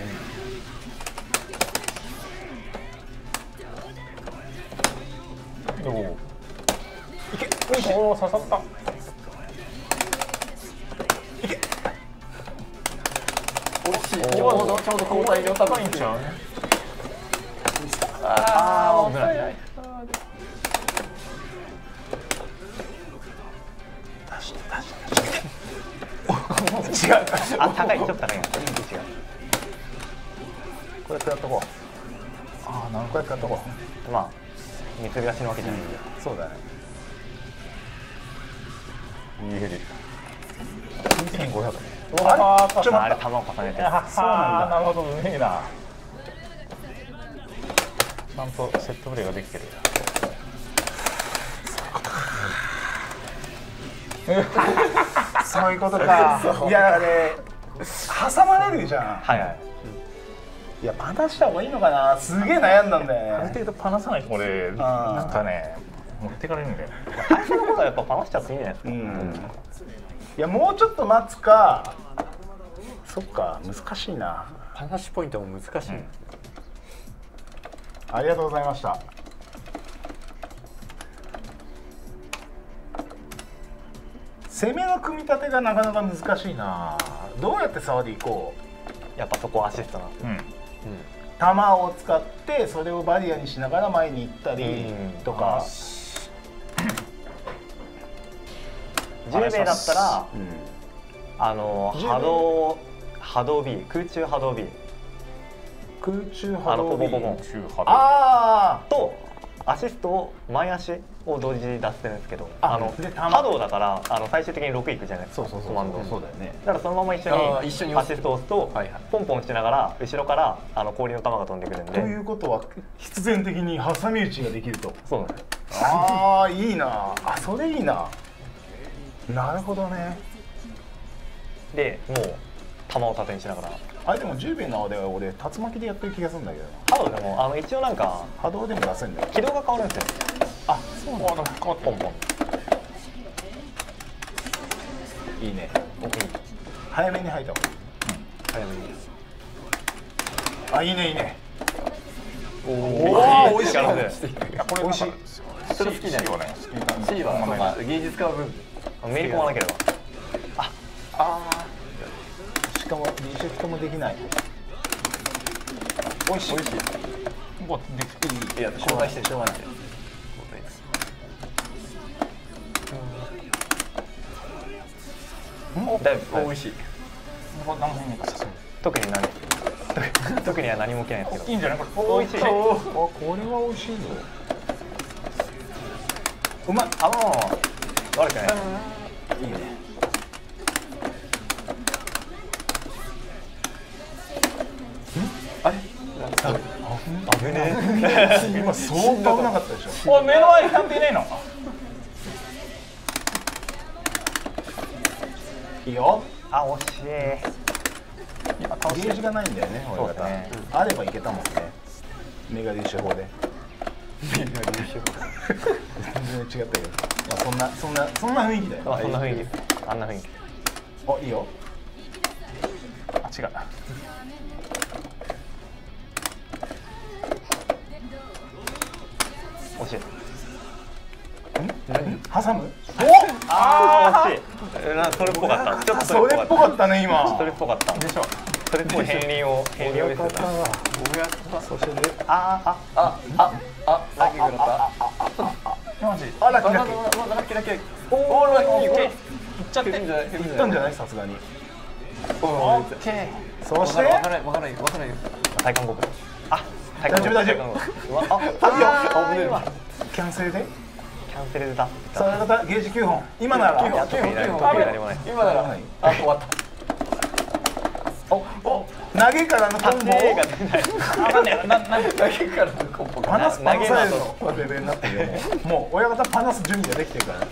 おお。いけ。おお刺さった。 美味しい。ちょうどちょうど交代量高いんちゃう。ああ危ない。 違う。 あ、高い、ちょっと高いな。違う。 こうやってやっとこう。ああ、なるほど。こうやってやっとこう。 まあ、見つり出しのわけじゃないんで。 そうだね。 いいヘリ。にせんごひゃく。 あれ、ちょっとあれ、 待っ球を重ねて。 ああ、なるほど、うめえな。ちゃんとセットプレーができてる。 そういうことか。いや、あれ挟まれるじゃん。 はいはい。 いや、パナした方がいいのかな。すげえ悩んだんだあるよね。 程度パナさないとこれなんかね持ってかれるんだよ。 最初のことはやっぱパナしちゃっていいんじゃないですか。 うん。いや、もうちょっと待つか。そっか、難しいな。 パナッシュポイントも難しい、 ありがとうございました。攻めの組み立てがなかなか難しいな。どうやって触り行こう。 やっぱそこはアシストなんですよ。 うん。 球を使ってそれをバリアにしながら前に行ったりとか。 じゅうめいだったら、 うん、 あの波動波動 B、空中波動 B、 空中あの波動ポポポポン中波ああ、 とアシストを前足を同時に出してるんですけど、 ああので球波動だからあの最終的にろくいくじゃないですか。 そうそうそうコマンド。 そうだよね。 だからそのまま一緒あーに一緒にアシストを押すとはいはいポンポンしながら後ろからあの氷の球が飛んでくるんとで。 いうことは必然的に挟み撃ちができると。 そうなんですよ。 ああ、いいな。あ、それいいな。なるほどね。 でもう球を縦にしながら。 あれでもじゅうびょうのでは俺竜巻でやってる気がするんだけどな。 波動でもあの一応なんか波動でも出せんだよ。 軌道が変わるんですよ。 あ、そうなんだ。 ポンポン。 いいね。早めに吐いた方がいい。 早めに。 あ、いいねいいね。 おおー、美味しい。 いやこれ美味しい。 それ好きな C はね好き C はそうか芸術家の分めり込まなければ。 ああ。しかもリジェクトもできない。美味しい。美味しい。 もうできていい。 いや紹介してしょうがないだいぶ美味しいもう何もかさそう。 特に何特には何も起きないんですけど。 いいんじゃないこれ。 美味しい。 あ、これは美味しいぞ。うまい。 あもう悪くない。 いいね。 あれ危ね今相当危なかったでしょ。 おい目の前にキャンピーいねえの。 いいよ。 あ惜しい。 ゲージがないんだよね、 そう俺方。 ですねあればいけたもんね。メガ粒子法で。 メガ粒子全然違ったけど。まあそんなそんなそんな雰囲気だよ。 まあそんな雰囲気です。あんな雰囲気。 あ、いいよ。 あ違う。 惜しい。 挟む？ ああ惜しい。なそれっぽかった。ちょっとそれっぽかったね今。 それっぽかった。でしょ。それっぽい片鱗を片鱗を見せた。 そしてね。 あーああああラッキー食らったマジ。 あ、ラッキーラッまだキー。 まだラッキーラッキーおお、ラッキー。 いっちゃってんじゃないいったんじゃない？さすがに。 オッケーそしてわからないわからないわからないよ体感極。あ体大丈夫大丈夫。 うわああ、 あ危ねえわ。 キャンセルで。 キャンセルで出す。 さあ、親方ゲージきゅうほん。今なら。 きゅうほんやっといいな。 きゅうほん特に何もない。 今ならはいあ終わったおお、投げからのコンボを。 手が出ない。 あなんだよ。ななんだけからのコンボがパナスパナサイズのレベルになってるよ。もう親方パナス準備ができてるから。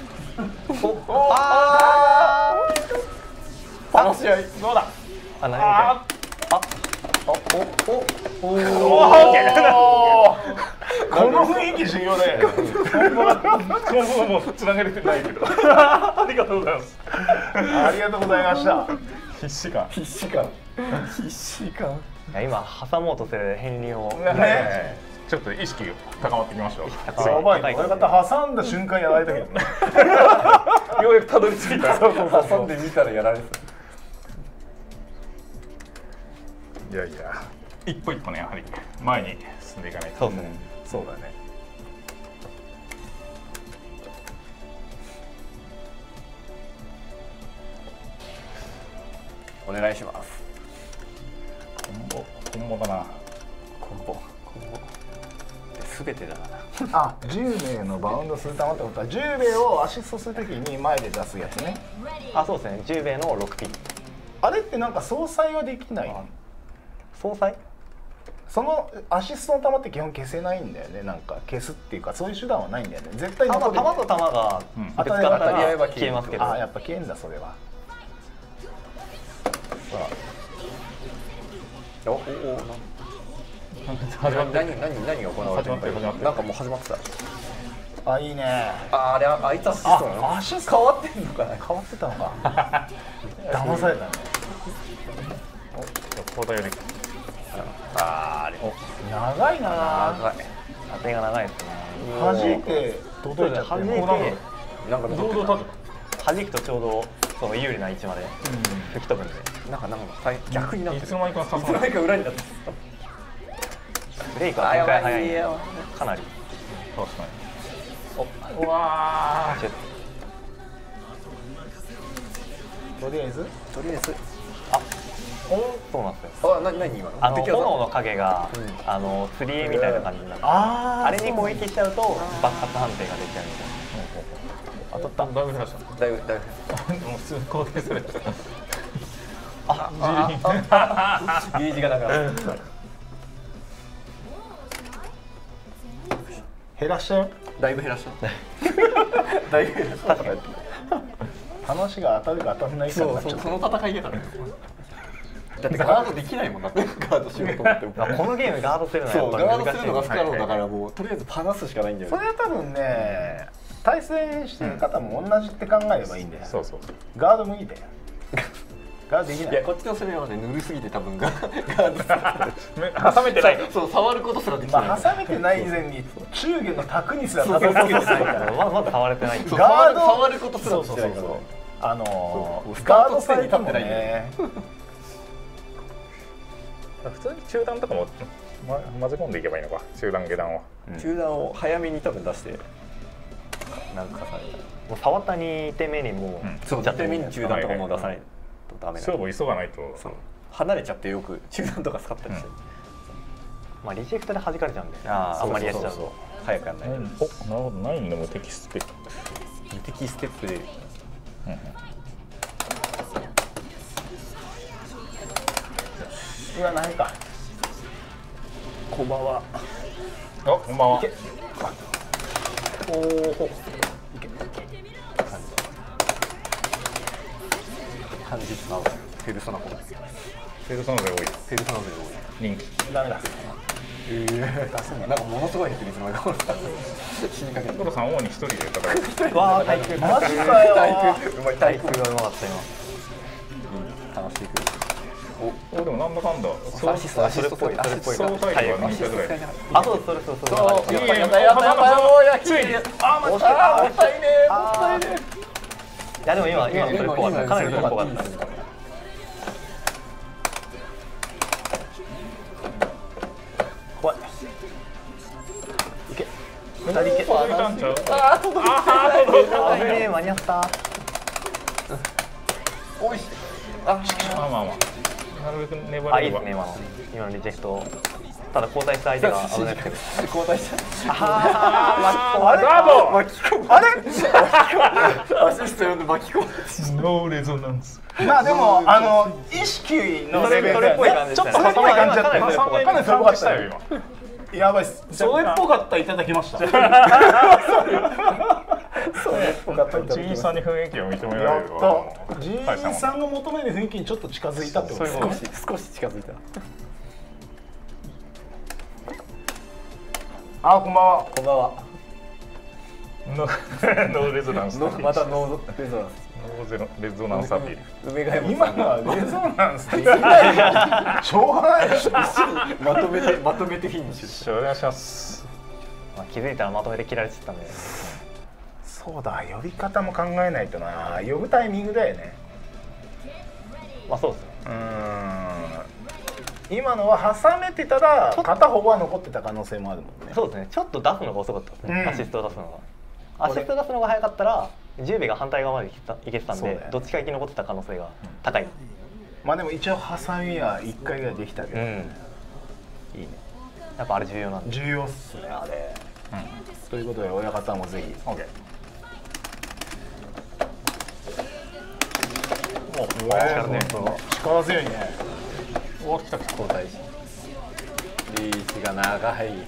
あーパナ試合どうだ。 あ何もあおおおおおお。この雰囲気重要だよ。 今後もうつなげれてないけど。ありがとうございます。 ありがとうございました。 必死感。 必死感必死感いや今挟もうとする片鱗を。 ね。 ちょっと意識高まってきましたよ。 高いやばい。 高い親方挟んだ瞬間やられたけどね。 ようやくたどり着いた。 挟んでみたらやられていやいや、一歩一歩ね、やはり前に進んでいかないと。 そうですね。 そうだね。 お願いします。 コンボコンボだな。 コンボコンボすべてだな。 あ、じゅう名のバウンドする球ってことはじゅう名をアシストするときに前で出すやつね。 あ、そうですね。じゅう名の ろくピン。 あれってなんか相殺はできないの？ 相殺？ そのアシストの球って基本消せないんだよね。なんか消すっていうかそういう手段はないんだよね。絶対球残る、ね。 と球がぶつかったら消えますけど。 あ、やっぱ消えんだそれは。 おおお何何何何が行われてるのかなんかもう始まってた。 あ、いいね。 ああれあいつアシストなの？ アシスト変わってんのかな。変わってたのか。騙されたね。 お、交代より。 ああれ。 長いな。 長い。 当てが長いですね。 弾いて届いちゃって。 弾いてなんか堂々立弾くとちょうどその有利な位置まで吹き飛ぶんで。 なんかなんか逆になってる。 いつの間にかいつの間にか裏になってる。 ブレイクは展開早いんでかなり。 確かに。 お、うわー。 とりあえずとりあえずあ、そうなんですよ。 あ、な何今の？ あの炎の影が、うん、あの スリーエー みたいな感じになって、あ, あれに攻撃しちゃうと爆発判定が出ちゃうみたいな。 当たった。だいぶ減らした。 だいぶだいぶ。 もう普通に肯定された。 あ、ゲージがなくなる。 減らしたよ。 だいぶ減らした。だいぶ減らした。確かに。 話が当たるか当たらないかになっちゃった。 その戦いだからね。だってガードできないもんなって。ガードしようと思っても。 このゲームガードするのはそうガードするのが不可能だかからもうとりあえず離すしかないんだよ。 それは多分ね、対戦してる方も同じって考えればいいんだよ。 そうそう。 ガード無理だよ。ガードできない。 いやこっちの攻めはねぬるすぎて多分ガード挟めてない。 そう触ることすらできない。 まあ挟めてない以前に中下の卓にすらたどり着けてないからままだ触れてない。 ガード触ることすらできないから。 あのー、ガードされてもね。 普通に中段とかも、ま、混ぜ込んでいけばいいのか。中段下段を、 うん、中段を早めに多分出してなんかされたらもう触ったにてんめにもう、 うん、そうにてんめに中段とかも出さないとダメな。 勝負急がないと。 そう離れちゃってよく中段とか使ったりして、うん、 まあリジェクトで弾かれちゃうんで、 ああんまりやっちゃうと早くやんないと。 お、なるほど。ナインの無敵ステップ。 無敵ステップで、うんうん、 うわ、ないか。 こんばんは。 あ、こんばんは。 おお、いけ。 感じのペルソナコ。 ペルソナ勢多い。 ペルソナ勢多い。 人気。 ダメだ。 ええ、出すんだ。なんかものすごい減ってるいつの間にか。死にかけて。 トロさん主に一人で戦う。 わあ、対空。 マジかよ。 うまい対空がうまかった今。 楽しいく。 お、でもなんだかんだ。 アシストアシストっぽい。アシストっぽい。 総体力がにかぐらい。 あ、そうそれそうそう。 やったやったやったやったやった。ついに。あ、もったいねえ。もったいねえ。 いやでも今今のそれっぽかった。かなりそれっぽかった。 怖い。いけ。二人いけ。 届いたんちゃう？ あー届いた。 あぶねえ間に合った。 おいし。あ、 まあまあまあ。なるべく粘あ、 れれば。 いいですね今の今のリジェクト。ただ交代した相手が危ないですけど。 交代した。 あれ？ ガード。 巻き込む。 あれ？ アシスト呼んで巻き込む。 ノーレゾナンス。 まあでもあの意識のレベルでちょっとそれっぽい感じだったよね。かなりそれっぽかったよ今。やばいっす。それっぽかったいただきました。それっぽかったいただきました。 ジーンさんに雰囲気を認めらやれるった。ジーンさんが求める雰囲気にちょっと近づいたってことですね。 少し少し近づいた。 あ、こんばんは。 こんばんは。 ノーレゾナンス。 またノーレゾナンス。 ノーゼロレゾナンスアピール。 梅ヶ山今のはレゾナンスできない。しょうがないでしょ。 まとめてまとめてフィニッシュ。 お願いします。 まあ気づいたらまとめて切られちゃったんで。 そうだ、呼び方も考えないとな。呼ぶタイミングだよね。 まあそうですね。 うーん。今のは挟めてたら片方は残ってた可能性もあるもんね。 そうですね。ちょっと出すのが遅かったですね。 うんアシストを出すのが。アシスト出すのが早かったらじゅうびが反対側までいけたいけてたんで、 そうだよねどっちか生き残ってた可能性が高い。 まあでも一応ハサミはいっかいぐらいできたけど、 うん、 いいね。 やっぱあれ重要なんで。 重要っすねあれ。ということで親方もぜひ。 オッケもう力力強い力強いね。 ー。お、来た来た。 交代しリーチが長い。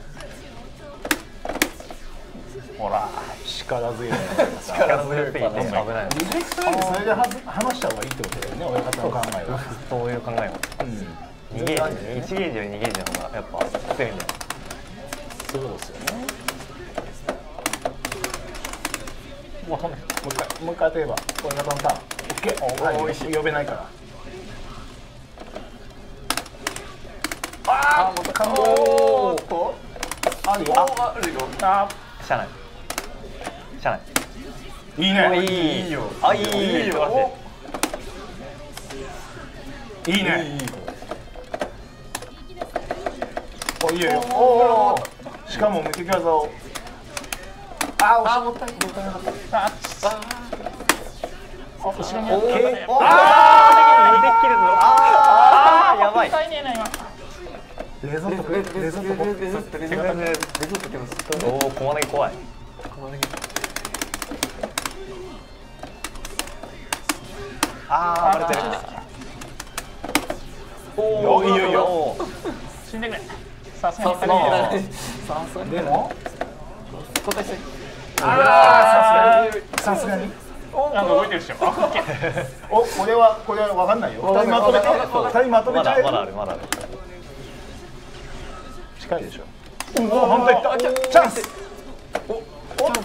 ほら力強いね。 力強すぎて危ない。 リジェクトよりそれではず話した方がいいってことだよね親方の考えは。 そういう考えも。 うん。 にゲージ、いちゲージよりにゲージの方がやっぱ強いんだよ。 そういうことですよね。 もう飛んで。 もう一回もう一回当てれば親方のターン。オッケー。おおいしい。呼べないから。ああまた感動。おーっとあるよ。 あるよ。 あ車内。車内。 いいね。 いいよ。あ、いいいいよ。 いいね。おいいよ。おお。しかも無敵技を。ああ、もったいない。もったいなかった。あ後ろにあ。 あったね。 おあー、できるぞ。あー、やばい。 痛いねな今。 レゾット。レゾット。 レゾットレゾットレゾットきます。 おお、駒投げ怖い。あー、割れてる。 おおいいよいいよ。 おー死んでくれ。さすがにさすがに痛いね。 さすがにでも。 交代して。 ああさすがに。 なんか動いてるっしょ。あ、オッケー。 おこれはこれはわかんないよ。二人まとめて。二人まとめまちゃえ。 だまだあるまだある。 近いでしょ。おお本当いった。チャンス。おお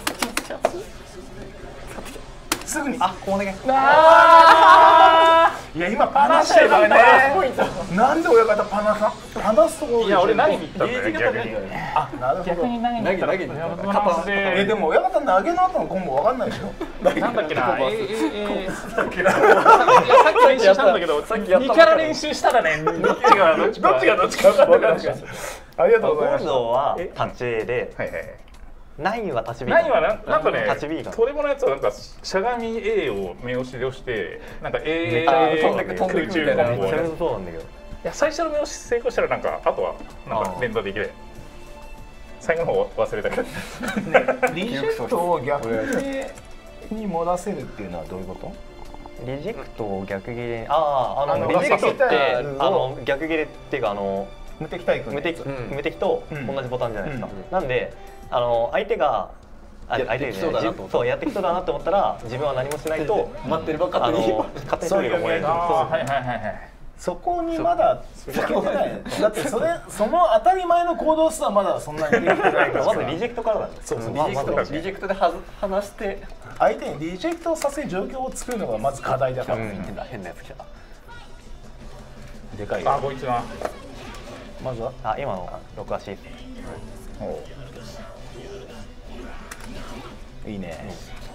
すぐに。 あ、駒投げ。 いや今パナしちゃえばね。なんで親方パナさパナすところでしょ。 いや俺何に行ったんだよ逆に。 あなるほど。 逆に何に行ったら。 投げ投げバランスで。 えでも親方投げの後のコンボわかんないでしょ。 なんだっけな。ええええ。さっき練習したんだけど、さっきやった。にから練習したらね、どっちがどっちどっちがどっちか分かんなかった。 ありがとうございまゴールした。 ドはタッチ A で、 はいはい。 ナインはタッチ B。 ナインはなんなんかねタッチ B か。 トレモのやつはなんかしゃがみ A を目押しで押してなんか A あー飛んでく飛んでくみたいな空中コンボをねめっちゃむずそうなんだけど。 いや最初の目押し成功したらなんかあとはなんか連打できる。最後の方忘れたけど。 リジェクトを逆に戻らせるっていうのはどういうこと？ リジェクトを逆切れ、ああ、あのあのリジェクトってさせたやつをあの逆切れっていうかあの無敵対空無敵うん無敵とうん同じボタンじゃないですか。 うんなんであの相手があや相手ってきそうだなと思ったそうやってきそうだなって思ったら自分は何もしないと待ってればあ勝手にの勝手に勝利がもらえる。 ああはいはいはいはい。 そこにまだつけてない。だってそれその当たり前の行動すらまだそんなにできてないから。 まずリジェクトからなんです。 そうそうリジェクトまあまずリジェクトではず離して相手にリジェクトさせる状況を作るのがまず課題だから。 うん変な変なやつ来た。 でかいあよ。 こいつな。 まずはあ今の録足です。 いいね。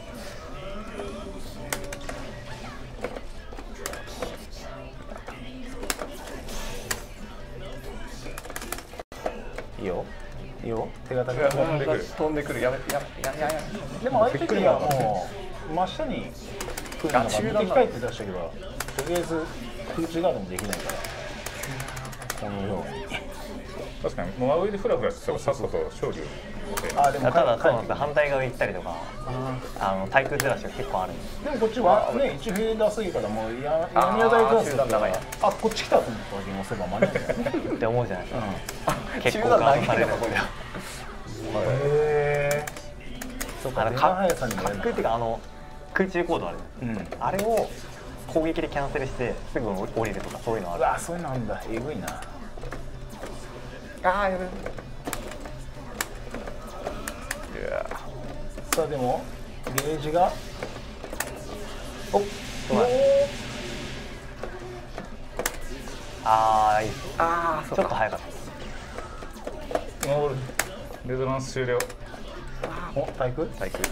いいよ。いいよ。手堅く。 飛んでくる。 飛んでくるやめややややでも相手にはもう真下に来るのが見てきたいって出したけど、とりあえず空中ガードもできないから。このように。 確かに真上でフラフラしてたらさっさと勝利を。 あでもただそうなんかです。反対側行ったりとかあの対空ずらしが結構あるんで。 でもこっちはね一フィーダー過ぎからもうや闇当たりコースだから、あこっち来たと思った時に押せば間に合うよね。 って思うじゃないですか。結構中段ガードされる。 これ。 へえ。そうか。 あの手の速さにも滑空っていうかあの空中コードある。 うん。 あれを攻撃でキャンセルしてすぐ降りるとかそういうのある。 うわそういうのなんだ。えぐいな。 ああやめ。 さあでもゲージがおっああいいです。 ああちょっと早かった。 ゴール。レゾナンス終了。 お対空対空。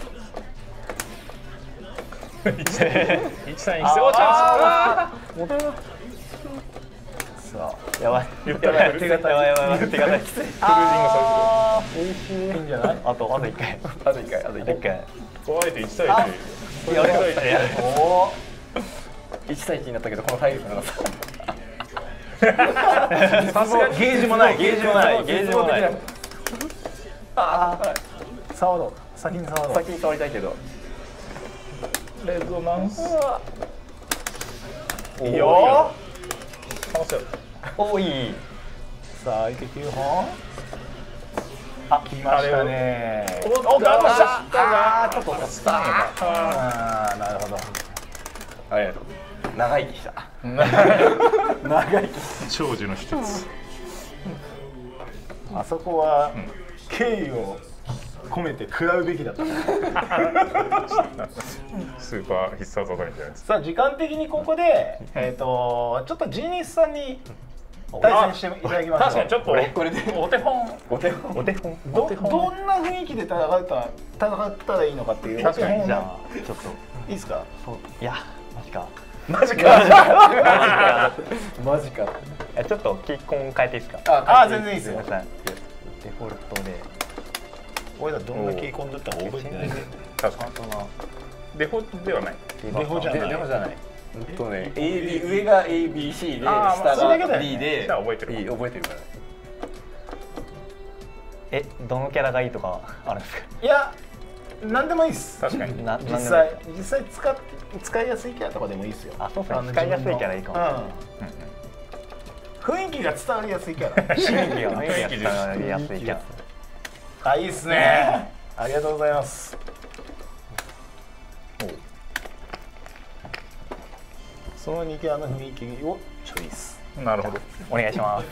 一三一三一おチャンス。 さあやばい。 言ったらやばい手堅い。やばいやばいやばい手堅い。 クルージングさ美味しい。 いいんじゃない？ あとあと一回。 あと一回あと一回。 一回。 れてる。怖いて一対一。 やばいやばい。 おお一歳気になったけどこの体力なかったさすがにゲージもないゲージもないゲージもない。 ああ触ろう先に触ろう先に触りたいけどレゾナンスいいよ倒せよ。 おいい。 さあ相手きゅうほんあ来ましたねおっ倒したあーちょっと落ちたああなるほどありがとう長生きした長生き長寿の秘訣。 あそこは敬意を込めて食らうべきだったスーパー必殺技みたいなやつ。 さあ時間的にここでえっとちょっとジーニスさんに対戦していただきます。 確かにちょっとこれでお手本お手本お手本。 どどんな雰囲気で戦った戦ったらいいのかっていう。 確かにじゃあちょっといいですか。 そういやマジか。 マジか。 マジかえちょっとキーコン変えていいですか。 ああ全然いいですよすみません。デフォルトで。 俺らどんなキーコンだったか覚えてないんで。 確かにデフォではない。 デフォじゃない。 デフォじゃないうんとね エービー 上が エービーシー であー下がそれだけだよね D でじゃあ覚えてるいい覚えてるからえどのキャラがいいとかあるんですか。 いや何でもいいです。 確かに。 な実際実際使っ使いやすいキャラとかでもいいですよ。 あそうですねあの使いやすいキャラいいかもしれない。 うん雰囲気が伝わりやすいキャラ。 雰囲気が雰囲気が伝わりやすいキャラ。 あいいですね。ありがとうございます。そのにキャラの雰囲気をチョイス。 なるほど。 お願いします。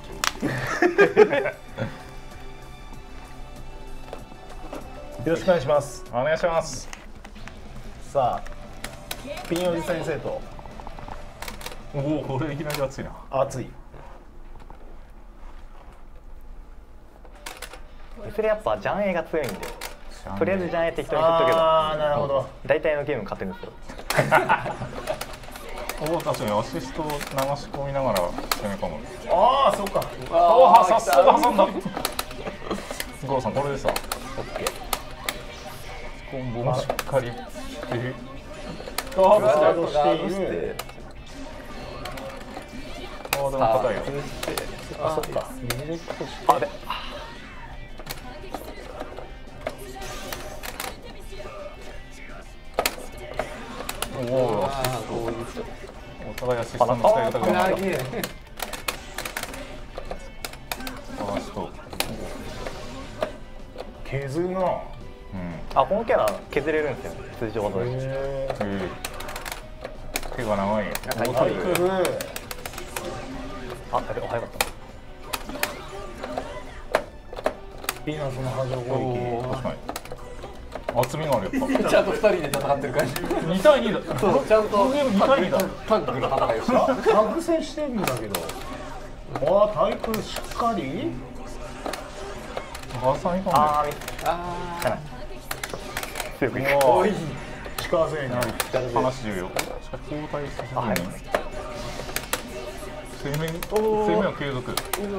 よろしくお願いします。 お願いします。 さあピンおじ先生とおおこれいきなり熱いな。 熱い。 いずれやっぱジャンエイが強いんで、とりあえずジャンエイ適当に振っとけばああなるほど。 大体のゲーム勝てるんですよ。 おお確かにアシストを流し込みながら攻め込む。 ああそうか。 おおさすが挟んだ。ゴロさんこれでさ。コンボもしっかりしてガードガードししていしてる。 ガードの硬いよ。 あそっか。 あでおおアシストお互いアシストの使い方がうまい。 げえアシスト。 削るな。 うん。 あこのキャラ削れるんですよ通常技で。 へえー手が長いよ。 え。タイクル。 ああれお早かった。 ピーナッツの波状攻撃。 確かに。厚みがあるやっぱ。 ちゃんとふたりで戦ってる感じに対にだ。 そうちゃんとに対にだ。 タッグの戦いをしたタッグ戦してるんだけど。ああタイクルしっかり。 ガーさんいかんあーミスあじゃない強くいく。 おい。力強いな。 で話重要。しかし交代させあはいない。水面水面は継続。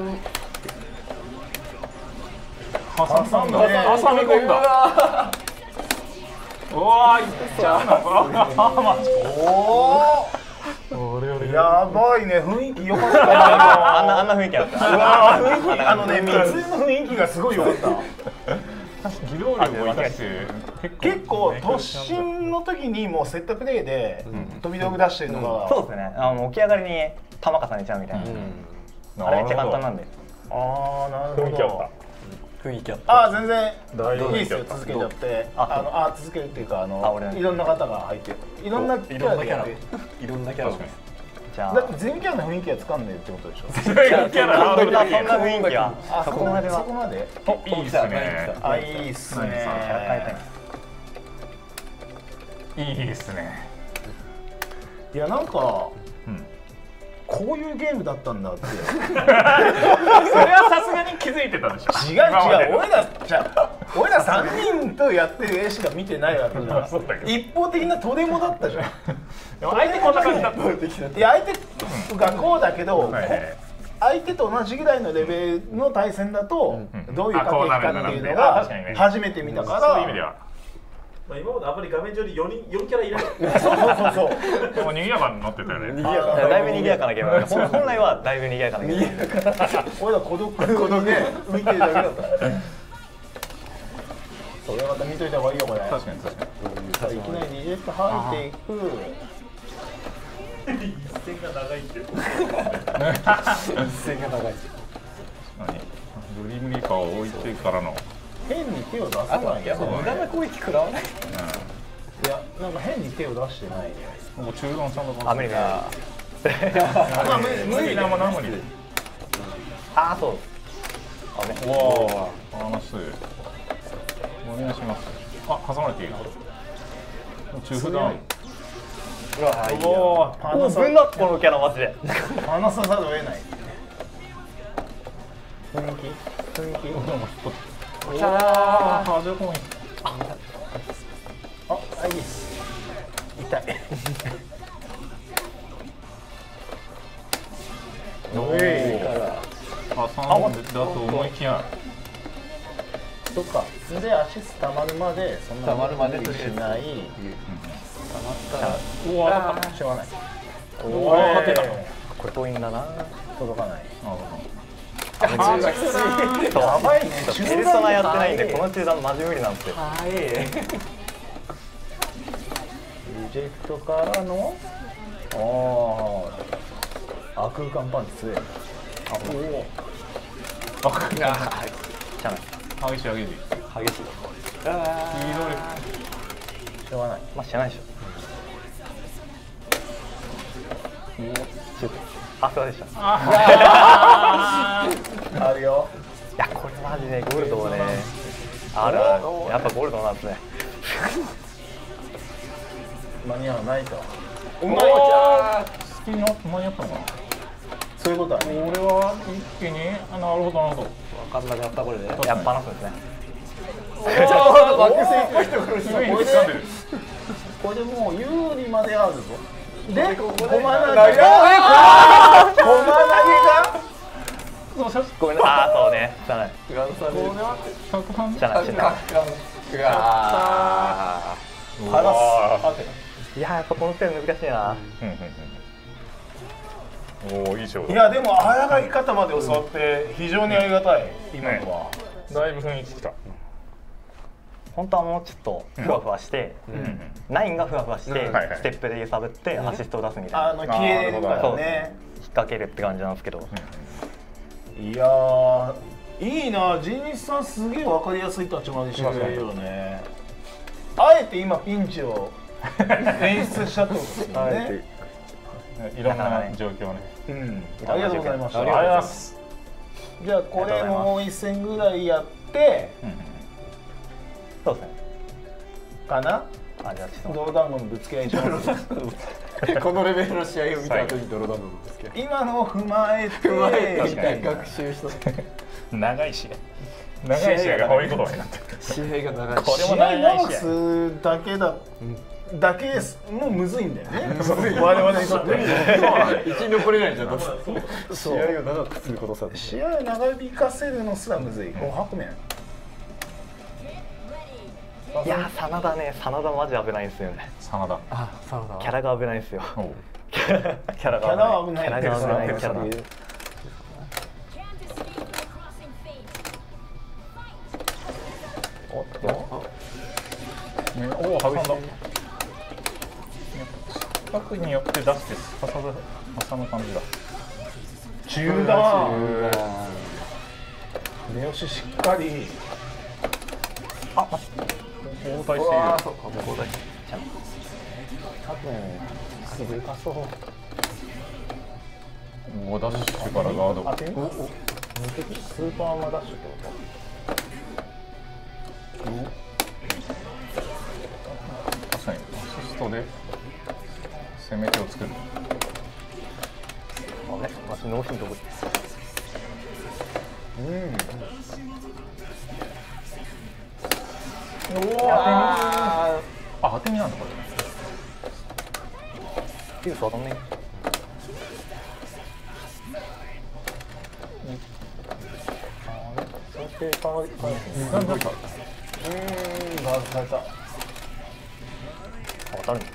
挟んだね。挟み込んだ。うわーいっちゃうのか。マジか。 おおれおれ。 お。やばいね雰囲気良かったな。 あんなあんな雰囲気あった。 うわー雰囲気あのね密輸の雰囲気がすごい良かった。 機動力を生かして結構突進の時にもうセットプレーで飛び道具出してるのが。 そうですね。あの起き上がりに弾重ねちゃうみたいな。あれめっちゃ簡単なんで。 ああなるほど。 雰囲気あった。 雰囲気あったああ全然大丈夫いいですよ続けちゃって。 ああのあ続けるっていうかああの俺いろんな方が入ってる。いろんなキャラでやって。 いろんなキャラ確かに。 じゃあだって全キャラの雰囲気はつかんでるってことでしょ。 キャラハードルそんな的に雰囲気はあそこまではそこまで。 いいっすね。 あいいっすね。 キャラ変えたい。 いいですね。 いやなんかうん。 こういうゲームだったんだって。 それはさすがに気づいてたでしょ。 違う違う俺らじゃ俺らさんにんとやってる絵しか見てないわけじゃん。 そうだけど一方的なトレモだったじゃん。 でも相手こんな感じだった。 いや相手がこうだけど、 はいはいはい相手と同じぐらいのレベルの対戦だと、 うんどういう駆け引きかっていうのあこうなるんだなが確かにね初めて見たから、 そういう意味ではまあ今まであんまり画面上によにんよんキャラいない。 そうそうそうそう。 でも賑やかになってたよね。 だいぶ賑やかなゲームなんで、本本来はだいぶ賑やかなゲーム。 俺ら孤独孤独ね浮いてるだけだった。それまた見といた方がいいよこれ。 確かに確かに。 いきなりリジェクト入っていく。 一線が長いって。一線が長い。 何？ドリームリーパーを置いてからの。 変に手を出さないよ。 無駄な攻撃食らわない。 いやなんか変に手を出してないね。 もう中段ちゃんと。 あ無理だ。 まあ無理なものは無理。 あそう。 あね。わあ。話す。お願いします。あ挟まれていいの。中段。 うわおお。 もうぶんだこのキャラマジで。 離さざるを得ない。雰囲気雰囲気。 おお。ああ、上コイン。 あ、あ、いいです。痛い。 おお。あ、三だと思いきや。 そっか。で、アシスたまるまで、そんなたまるまでしない。 たまったら。 うわ、しょうがない。 おお、当てたの。 これ遠いんだな。 届かない。 やばいね。ペルソナやってないんで、この中段マジ無理なんですよ。 はい。 リジェクトからの。ああ。空間パンチ強い。あ、おお。 あ、じゃあ。 じゃない。 激しい激しい。 激しい。 ああ。 しょうがない。 まあ知らないでしょ。あ、そうでした。 あるよ。 いや、これマジね、ゴールドはね。あるある。やっぱゴールドなんですね。 間に合わないと。 うまい。好きに間に合ったのかな。 そういうことはね。 俺は一気に、あ、なるほどなるほど。 分かんなくなったこれで。 やっぱ話すんですね。 バックスイングしてくる。これで、これでもう有利まであるぞ。で、駒投げが、駒投げが。 ごめんなさい。ああ、そうね。じゃない。 フランスはね。 じゃない。じゃない。 うわ離す。 いや、やっぱこの点難しいな。 おお、いい勝負。 いや、でもあらがい方まで教わって非常にありがたい。今のは。 だいぶ雰囲気きた。 本当はもうちょっっとふわふわして、ナインがふわふわして、ステップで揺さぶってアシストを出すみたいな、 あの消えるからね、 引っ掛けるって感じなんですけど、 いやーいいな、ジンニスさんすげえ分かりやすい立ち回りしてくれるよね。あえて今ピンチを演出したってことですよね。 いろんな状況ね。 うん、ありがとうございました。 ありがとうございます。 じゃあこれもう一戦ぐらいやって、 そうですね。 かな。 あ、じゃあちょっと泥団子のぶつけ合いします。 このレベルの試合を見た後に泥団子のぶつけ合い。 今のを踏まえて、 踏まえて学習した。 長い試合。長い試合がこういうことになってる。 試合が長い。 これも試合長い試合。 直すだけだ。だけですもうむずいんだよね。我々にとって生き残れないじゃん。 試合を長くすることさ。 試合を長引かせるのすらむずい。ごひゃくめん。 いやー、真田ね、真田マジ危ないんですよね。 真田。 あ、真田。 キャラが危ないんですよ。キャラキャラが危ない。 キャラが危ない。キャラ。 おっと。 おお、挟んだ。角によって出して挟む挟む感じだ。 中段。目押ししっかり。 あ、交代している。 あ、そうか、交代。 多分すぐかそう。 おダッシュからガード。 当てる？おお。スーパーアーマーダッシュってこと？ 確かにアシストで攻め手を作る。 あれ、私ノーヒント。 うん。 おお、あ、当て身なんだこれ。 ピュース当たんね。 そして変わり。うん、ガードされた。 当たる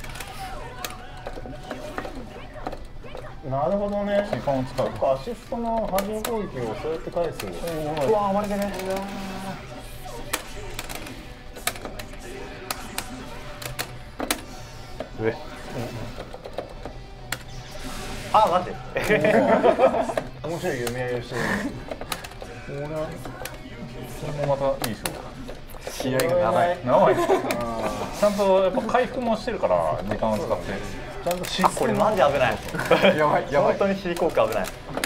なるほどね。 時間を使う。 アシストの波状攻撃をそうやって返す。 うわー割れてね上あ待って面白い夢合いをしてる。 それもまたいい勝負。 試合が長い。 長い。ちゃんとやっぱ回復もしてるから時間を使って。 ちゃんとシステム。 これマジ危ないやばいやばい。 本当に C 効果危ない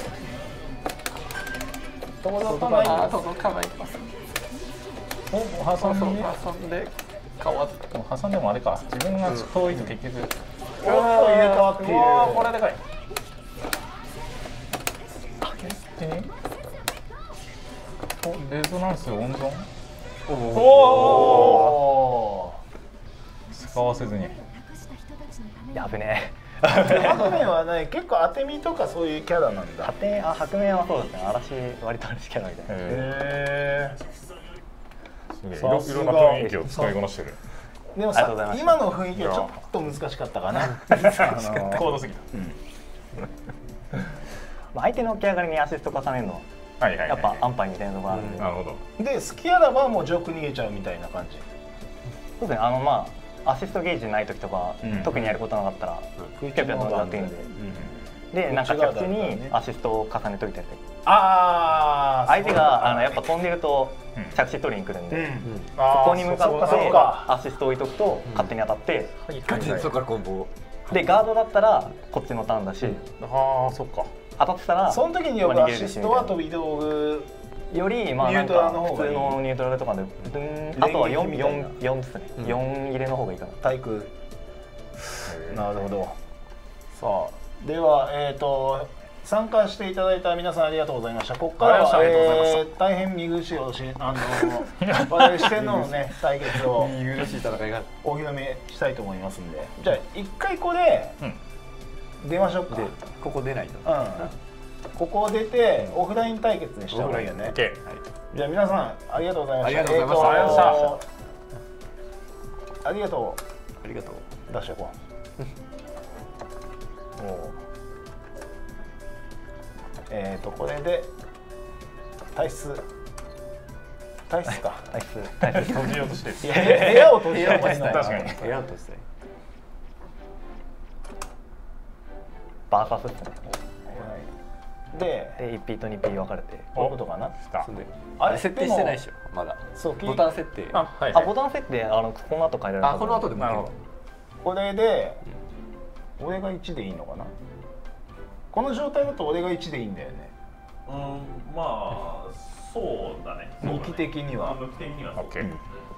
届かない。 あ届かない。 お挟んで挟んで変わっ挟んでもあれか。自分が遠いと結局。 おっと入れ替わっている。 これでかい。おレゾナンス温存。おお。使わせずに。 やべね白面はね、結構当て身とかそういうキャラなんだ。 白面あ白面はそうですね。嵐割と嵐キャラみたいな。 へえ。 すげえ。いろいろな雰囲気を使いこなしてる。 でもさ、今の雰囲気はちょっと難しかったかな。 高度すぎた。 相手の起き上がりにアシスト重ねるのはやっぱ安牌みたいなところあるんで。 なるほど。 で好きあらばもうジョーク逃げちゃうみたいな感じ。 そうですね。あのまあアシストゲージない時とか、特にやることなかったらピャピャ飛んじゃっていいんで。でなんか着地にアシストを重ねといたりとか。 ああ。 相手があのやっぱ飛んでると着地取りに来るんで、そこに向かってアシスト置いとくと勝手に当たって、 そこからコンボ。 でガードだったらこっちのターンだし、 ああそっか。 当たってたらその時によくアシストは飛び道具よりまあなんか普通のニュートラルとかで、あとはよんですね。よん入れの方がいいかな。 対空。なるほど。さあではえっと参加していただいた皆さんありがとうございました。ここからは、えー、大変見苦しいおしあの我々四天王のね対決を見苦しい戦いがお披露目したいと思いますんで、じゃあ一回ここで出ましょうか。 でここ出ないと。 うん。ここを出てオフライン対決にした方がいいよね。じゃあ皆さんありがとうございました。 ありがとうございました。 ありがとうございました。ありがとう。 ありがとう。 出してこう。おお。えっとこれで体質体質か体質体質閉じようとしてる。 いや部屋を閉じようとしたい。 確かに。 部屋を閉じたい。 バーサスですね。 ででいちピーとにピー分かれて。 こういうことかな。 あれ設定してないでしょまだ。 そうボタン設定。 あはい。 あボタン設定あのこの後変えられる。 あこの後でも。 なるほど。 これで俺がいちでいいのかな。この状態だと俺がいちでいいんだよね。 うん、まあそうだね。 向き的には。 向き的には。 オッケー。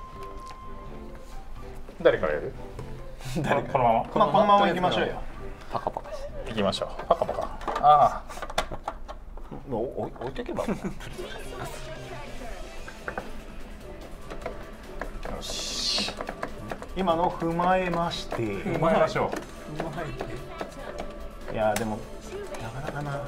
誰からやる？誰このまま？ まあこのまま行きましょうよ。 パカパカして。 行きましょう。パカパカ。ああ。もう置いてけば。よし。 今の踏まえまして。 踏まえましょう。いやでも。なかなかな。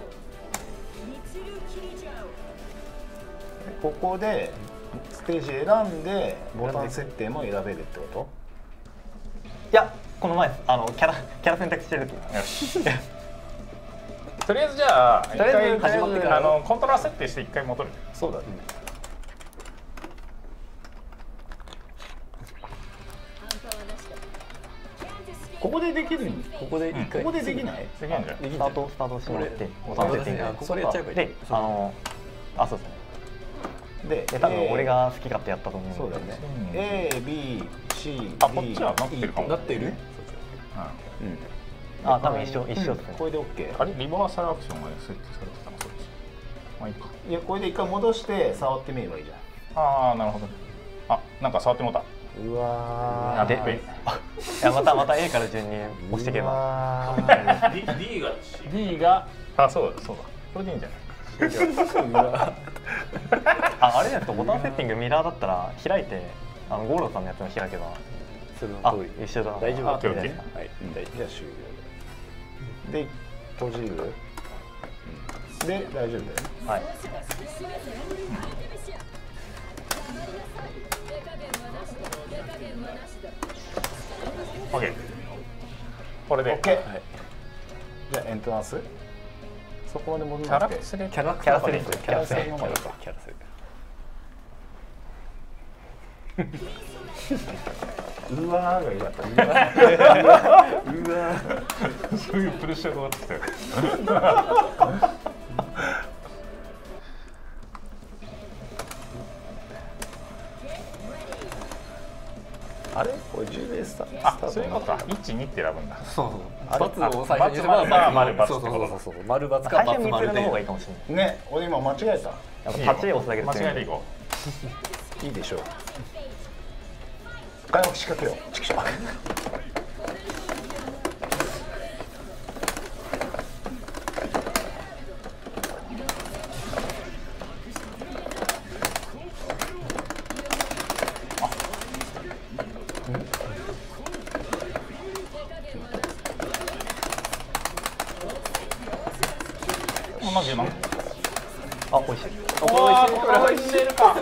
ここでステージ選んでボタン設定も選べるってこと？ いやこの前あのキャラキャラ選択してる時。 よし。とりあえずじゃあ一回始まってからあのコントローラー設定して一回戻る。 そうだね。ここでできるんここで一回ここでできない？ できないんじゃない？ スタートスタートしてもらってボタン設定でここでやっちゃえばいい。 であのあそうですね。 でで多分俺が好き勝手やったと思う。 そうだね。A B C D あこっちはなってるかも。 なってる？ うん。 あ多分一緒一緒ですね。 これで OK。 あれリバーサルアクションが設定されてたのそっち。まあいいか。 いやこれで一回戻して触ってみればいいじゃん。 ああなるほど。あなんか触ってもらった。 うわやべえ。 いやまたまた A から順に押していけば。 D, D が D があそうだそうだ。これでいいんじゃない？ ああれですかボタンセッティングミラーだったら開いてあのゴーロさんのやつも開けば。 それのあ通り。 一緒だ。 大丈夫。 オッケーオッケー。 はい。じゃあ終了で。で閉じる。で大丈夫だよね。 はい。 オッケー。これで。 オッケー。じゃあエントランス。そこまで戻キャラって。 クターキャラキャラセリフキャラセリフキャラセリフキャラセリうわーが良かった。うわー。 そういうプレッシャーがあってきたよ。 あれ？これじゅうベースターあ、 トそういうことか。一二って選ぶんだ。 そうあれ ×を最初にあまあ丸× そうそうそうそう丸×か最初 ×丸でに見つるの方がいいかもしれない。 ね、俺今間違えた。 やっぱ立ち押すだけで間違いでいこいいでしょう。開幕仕掛けよう。チキショー。 う。同じな。 あ、美味しい。 おー、これ入ってるか。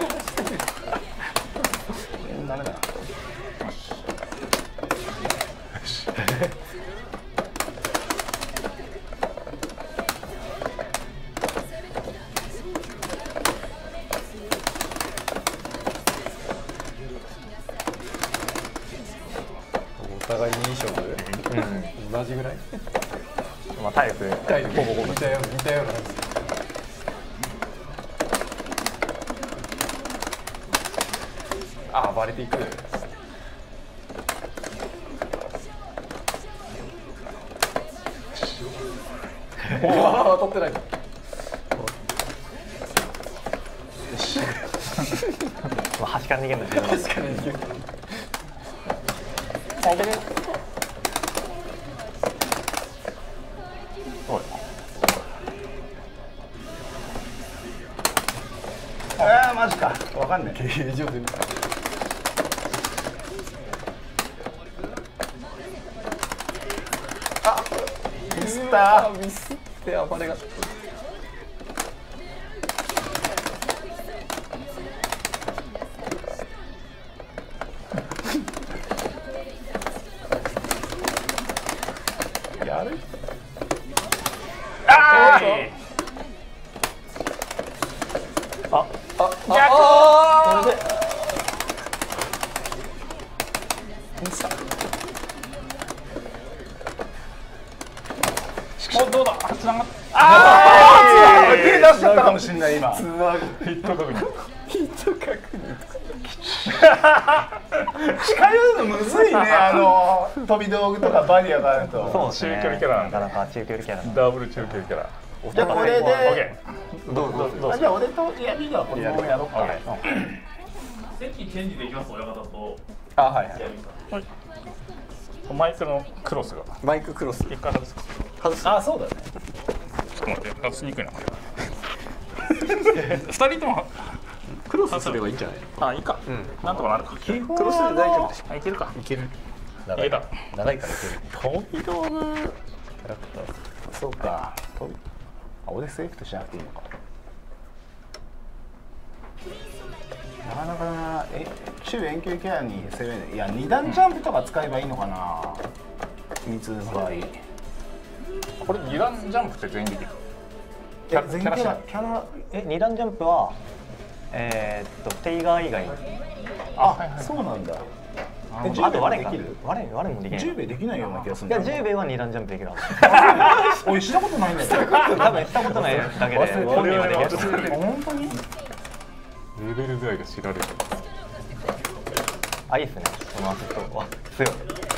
ダメだな。 お互いにいい勝負うん。 同じぐらいまあ体力体力ほぼほぼ似たような似たようなあ暴れていくおお当たってないまあ端から逃げるの自分だ。 確かにおい。 ああマジか。わかんない。 形状でミスったー。 ミスって暴れがやる？ あー。 あ、 ああそれでお、どうだ。つながっ。 ああ手出しちゃったかもしれない今。 ヒット確認。 近寄るのむずいね。あの飛び道具とかバリアがあると。 そうですね。 中距離キャラなんだなかなか中距離キャラなんで。 ダブル中距離キャラ。 じゃあこれオッで。 ケどうぞどうぞあじゃあ俺とヤビがこのままやろうか。 オッケ席チェンジできます親方とあはいはいやりかー。マイクのクロスが。 マイククロス一回外すか。 外すあそうだね。 ちょっと待って、外しにくいなこれ。二人とも。 クロスすればいいんじゃないあ、いいか。 うんなんとかなるか。 基本クロスで大丈夫でしあ、いけるか。 ょいけるいけた。 長いからいける飛び道具。キャラクター。そうか。飛び。あ俺セーフとしなくていいのか。なかなかなえ中遠距離キャラに攻める。いや二段ジャンプとか使えばいいのかな。三つの場合。 これ二段ジャンプって全員できる。キャラ全キャキャラしないラキャラえ、二段ジャンプはえーっとテイガー以外。 あ、はいはい、そうなんだ。え、 あと我かできる？ 我我もできない。 じゅうべいできないような気がするんだよ。 いやじゅうべいは二段ジャンプできるはず。 おいしたことないんだよ。 多分したことないだけで本人はできると思う。 本当に？ レベルぐらいが知られる。 あ、いいですね。このアシストは強い。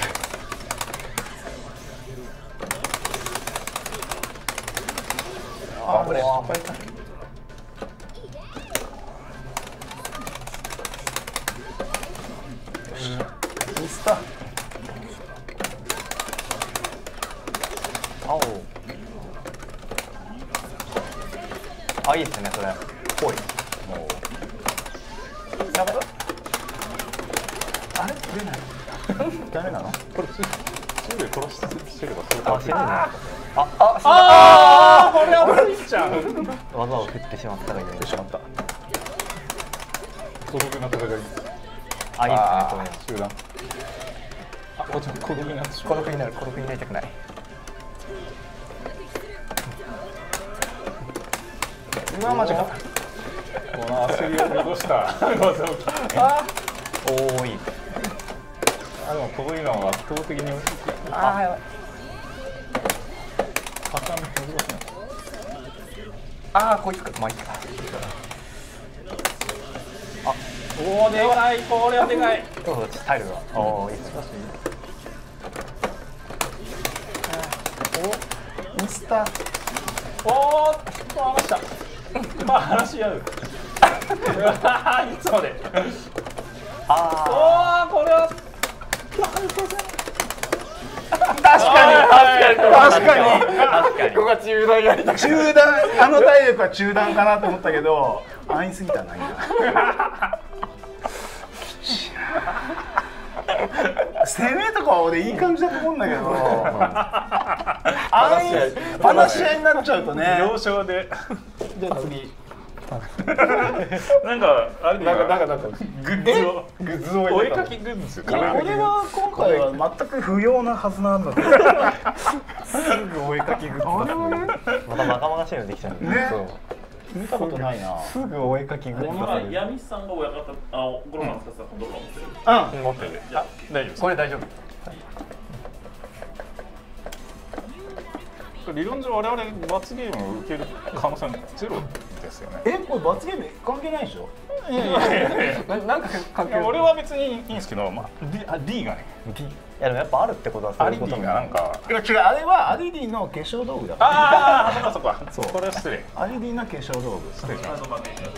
あ、これ失敗か。ミスった。 青。あ、いいですねそれ。ぽい。 やばい。あれ出ない。ダメなの？ これ中で殺してればそうあ、死ぬね。あ、 ああ、これは無理じゃん。 技を振ってしまったがいい。 しまった。 孤独な戦い。 あ、いいですね、そういうの。 集団。あ、ここっちも孤独になってしまう。 孤独になる孤独になりたくない。 うわマジか。この焦りを見越した技を。あおおいい。 あでもこういうのは圧倒的にああやばい。 パターン難しいな。 ああこいつかまあいいか。 あおおでかいこれはでかい。 そうタイルが。おおいいですね。 おミスターおお話した。まあ話し合う。いつまで。 ああおおこれは。 確かに確かに確かに確かに。 ここが中断やりたく中断あの体力は中断かなと思ったけど安易すぎたな今きちいな攻めとかは俺いい感じだと思うんだけど安易話し合いになっちゃうとね了承で。 じゃあ次なんかあれなんかなんかなんかグッズをグッズをお絵かきグッズかな。 これは今回は全く不要なはずなんだけどすぐお絵かきグッズだまたまがまがしいのできちゃう。 ねそう見たことないなすぐお絵かきグッズ今だヤミスさんが親方、あ、ゴロマン使ってたコントローラー持ってる。 うん持ってる。 いや大丈夫です。 これ大丈夫。 理論上我々罰ゲームを受ける可能性はゼロですよね。 えこれ罰ゲーム関係ないでしょいやいやいやいやななんか関係ある。 俺は別にいいんですけど、まあ D, あ D がね、 いやでもやっぱあるってことはそうアリいう D ことがなんか、 いや違うあれはアリディの化粧道具だからああそっかそっか、そうこれは失礼。 アリディの化粧道具失礼しましあの場面で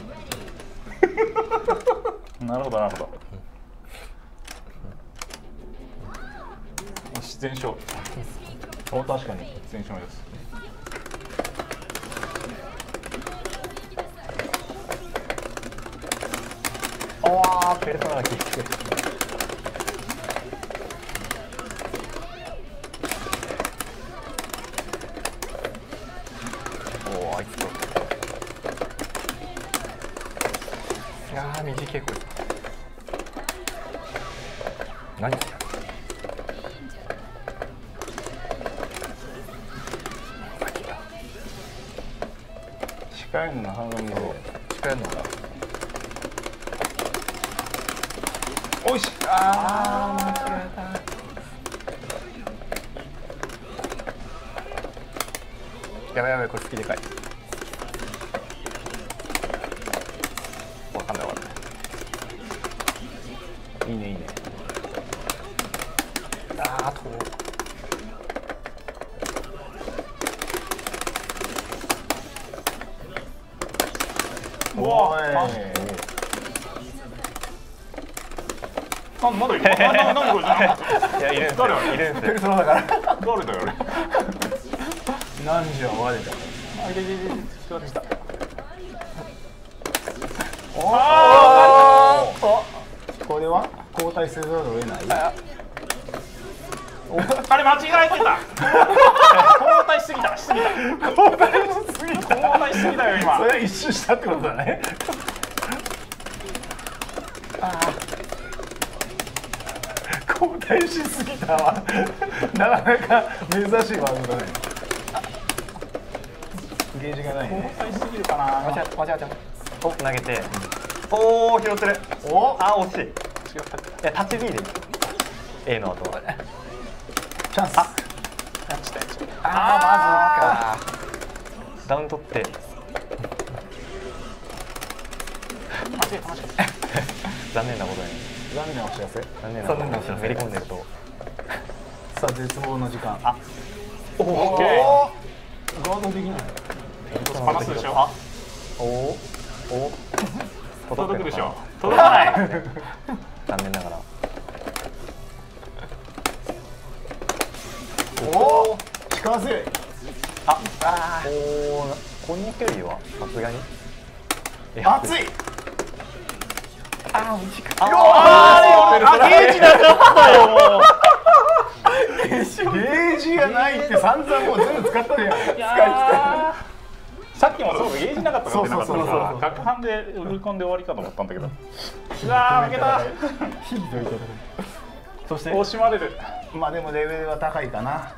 た。なるほどなるほど。よし全勝。 お確かに全勝です。 おーペルソナが効いてる。おおあいつと。いやー短いこれ。何？ 近いのなかなか見そう近いのがおいしいあー間違えた。やばいやばいこれ好きでかい。わかんないわかんない。 いいねいいねあー遠い。 おいあまだいる。あなな何これ。 いやいるんですよ。いるんですよ。 ペルソナだから。 誰だよ俺。 何時は我だあいていていて人が来た。 おおこれは交代せざるを得ないあれ間違えてた。交代しすぎたしすぎた。 交代しすぎ交代しすぎだよ今。 それ一周したってことだね交代しすぎたわなかなか珍しいワードだねゲージがないね交代しすぎるかな。 間違えた間違えた。 お投げて。おお拾ってる。 おあー惜しい。い違ったっけ。 やタッチ B でいい。A の後。 チャンスやっちゃったやっちゃった。 あーマジか。 ダウン取って。 間違えた間違えた。 残念なことに。 残念なお知らせ残念なこと残念なお知らせにめり込んでると。 さあ絶望の時間あおオッケおガードできない話すでしょ。 あおおお届くでしょ。届かない。 残念ながら。 おお力強いああおおこの距離はさすがに。 熱いあー短い。 あゲージなかったよもう。 ゲージがないって散々もう全部使ったじゃんいやーさっきもそうゲージなかったから出なかったからさ、角半で売り込んで終わりかと思ったんだけど。うわー負けた。 ひどいとこそして惜しまれる。 まあでもレベルは高いかな。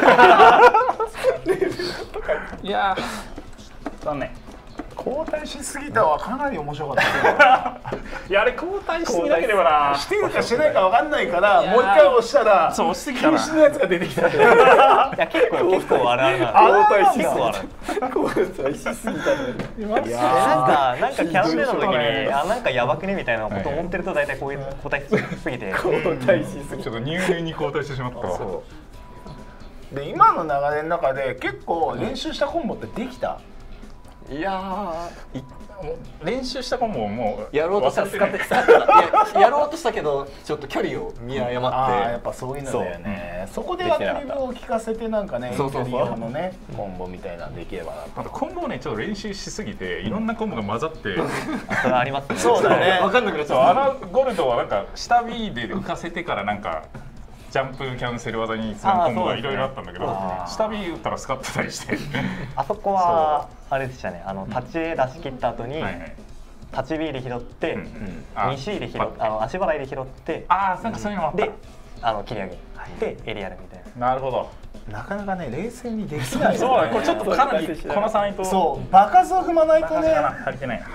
いやー残念。 交代しすぎたはかなり面白かったけどいやあれ交代しすぎなければな。 してるかしてないか分かんないからもう一回押したらそう押しすぎたな。 禁止のやつが出てきた。 いや結構結構あれあれな交代し結構ある。 交代しすぎたね。 いやなんかなんかキャンペーンの時にあなんかやばくねみたいなこと思ってると大体こういう交代しすぎて。 交代しすぎちょっと入念に交代してしまったわ。 そうで今の流れの中で結構練習したコンボってできた。 いやー練習したコンボをもうやろうとしたら使って使ってややろうとしたけどちょっと距離を見誤って、 ああやっぱそういうのだよね。そこでアドリブを聞かせてなんかねそうそうそう遠距離用のねコンボみたいなのできればなと。 あとコンボをねちょっと練習しすぎていろんなコンボが混ざってそれありますね。 そうだね。 分かんなくなっちそうゃあのゴルドはなんか下 B で浮かせてからなんかジャンプキャンセル技につなぐコンボがいろいろあったんだけど、下 B 打ったらスカッとたりしてあそこはあれでしたね。あの立ち A 出し切った後にはいはい立ち B で拾ってうんうんあに C で拾っあの足払いで拾ってああなんかそういうのもあった。 であの切り上げでエリアルみたいな。 なるほど。 なかなかね冷静にできないよね。 そうだねこれちょっとかなりこなさないと。 そう場数を踏まないとね。 足りてないな。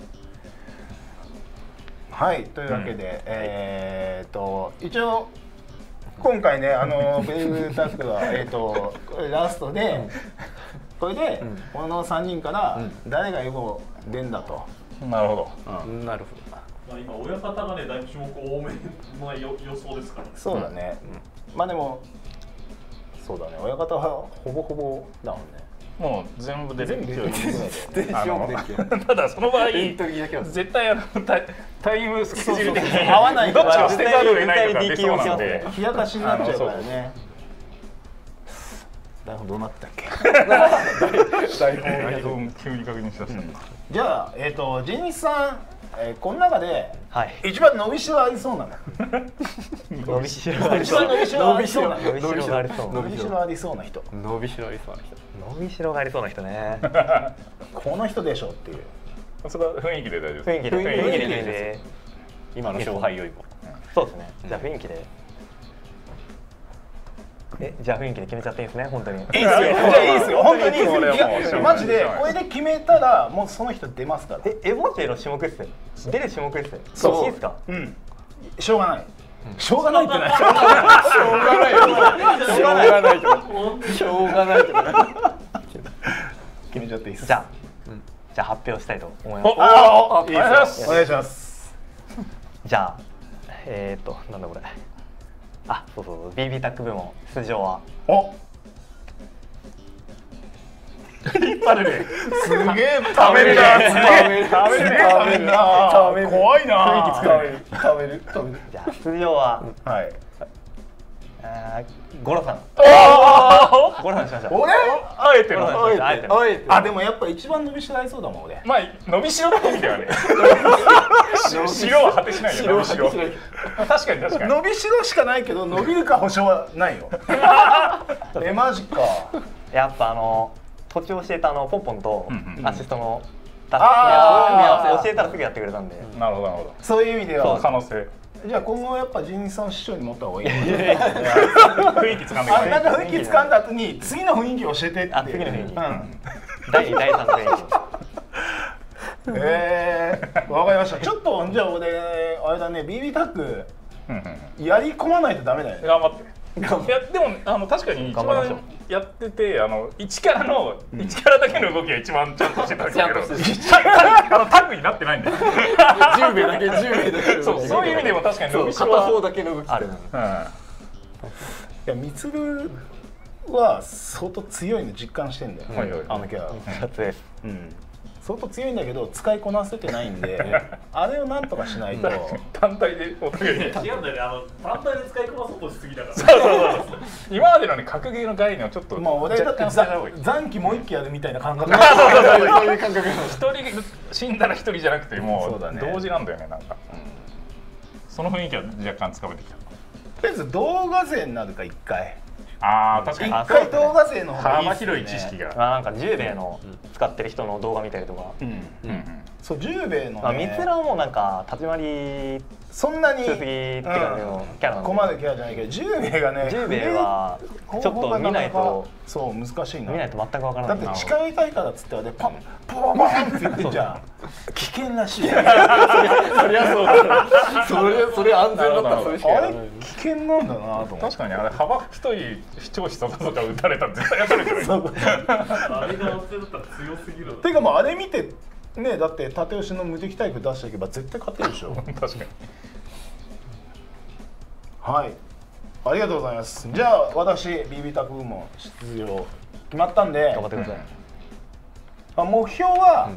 はいというわけで、うん、えー、っと一応今回ねあのベイブタックはえっとラストでこれで、うん、このさんにんから誰がエゴ出んだと。 なるほど。 うん、なるほど。 まあ今親方がねだいぶ種目多めの予想ですからね。 そうだね。うん、まあでもそうだね親方はほぼほぼだもんね。 もう全部で全部出てあのただその場合絶対あのタイタイムスケジュール的に合わないどっちを捨てざるを得ないとか出そうなんで冷やかしになっちゃうからね。台本どうなったっけ？ 台本急に確認しだした。 じゃあえっとジェニスさんえー、この中で、 はい、 一番伸びしろありそうなの。 伸びしろありそうな。伸びしろありそうな。 伸びしろありそう。 伸びしろありそうな人。 伸びしろありそうな人。 伸びしろがありそうな人ね。 この人でしょっていう。 それは雰囲気で大丈夫です。 雰囲気で雰囲気で今の勝敗よりも。 そうですね。じゃあ雰囲気で。えじゃあ雰囲気で決めちゃっていいですね本当に。いいですよ。じゃあいいですよ。本当にいいですよ。マジでこれで決めたらもうその人出ますから。 えエボチェの種目っす。出る種目っす。 そういいですか？ うん。しょうがない。しょうがないってない。 しょうがないよ。しょうがないと。しょうがないと。 決めちゃっていいです。 じゃあじゃあ発表したいと思います。 ああいいですよ。お願いします。 じゃあえっとなんだこれ。あ、そうそうそう、ビービー タック部門出場は。 お。 引っ張るね。 すげえ食べるな。すげえ食べるね。食べるな。怖いな。 雰囲気作る。食べる。食べる。 じゃあ出場は。 はい。 あゴロさん。 おお。 ゴロさんしました。 俺？ あえての。 あえての。 あでもやっぱ一番伸びしろありそうだもん俺。 まあ伸びしろって意味ではね。白は果てしないよ。伸びしろ。確かに確かに。 伸びしろしかないけど伸びるか保証はないよ。えマジか。 やっぱあの途中教えたあのポンポンとアシストのタスあ教えたらすぐやってくれたんで。 なるほどなるほど。 そういう意味では可能性。 じゃあ今後やっぱジンさんを師匠に持った方がいい。 雰囲気つかんであなんか雰囲気つかんだ後に次の雰囲気教えてって。 あ次の雰囲気。 うんだいにだいさんの雰囲気。 ええわかりました。ちょっとじゃあ俺あれだね ビービー タックやり込まないとダメだよね。 頑張って。いやでもあの確かに一番やっててあのいちキャラのいちキャラだけの動きが一番ちゃんとしてたんですけど、あのタッグになってないんだよ。 じゅうめいだけじゅうめいだけ。 そうそういう意味でも確かに伸びしろは片方だけの動きある。 うん。 いやみつるは相当強いの実感してんだよ。 はいはい。 あのキャラ。 強い。 うん。相当強いんだけど使いこなせてないんで、あれをなんとかしないと。 単体でお互いに。 違うんだよね。あの単体で使いこなそうとしすぎだから。 そうそうそう。今までのね格ゲーの概念をちょっと。 まあ俺だって残機もう一機やるみたいな感覚。 そういう感覚。 一人死んだら一人じゃなくてもう同時なんだよねなんか。その雰囲気は若干つかめてきた。 とりあえず動画勢になるか一回。 ああ確かに。 一回動画勢の方がいい幅広い知識が。 あなんかじゅうめいの使ってる人の動画見たりとか。 うんうん。 そうじゅうべいのまあね三浦はもうなんか立ち回りそんなに強すぎって感じのキャラなんで、 困るキャラじゃないけどじゅうべいがねじゅうべいはちょっと見ないとそう難しいな見ないと全くわからない。 だって近寄りたいからっつってはねパンポンポンって言ってんじゃん危険らしいそりゃそうだそれそれ安全だったらそれしかやあれらない危険なんだなと思って確かにあれ幅太い視聴士とかとか撃たれたら絶対やられてるそうあれが安全だったら強すぎる。 ていうかもうあれ見てねだって立吉の無敵タイプ出していけば絶対勝てるでしょ確かにはいありがとうございますじゃあ私 ビービー タク部門出場決まったんで頑張ってください。 あ目標は、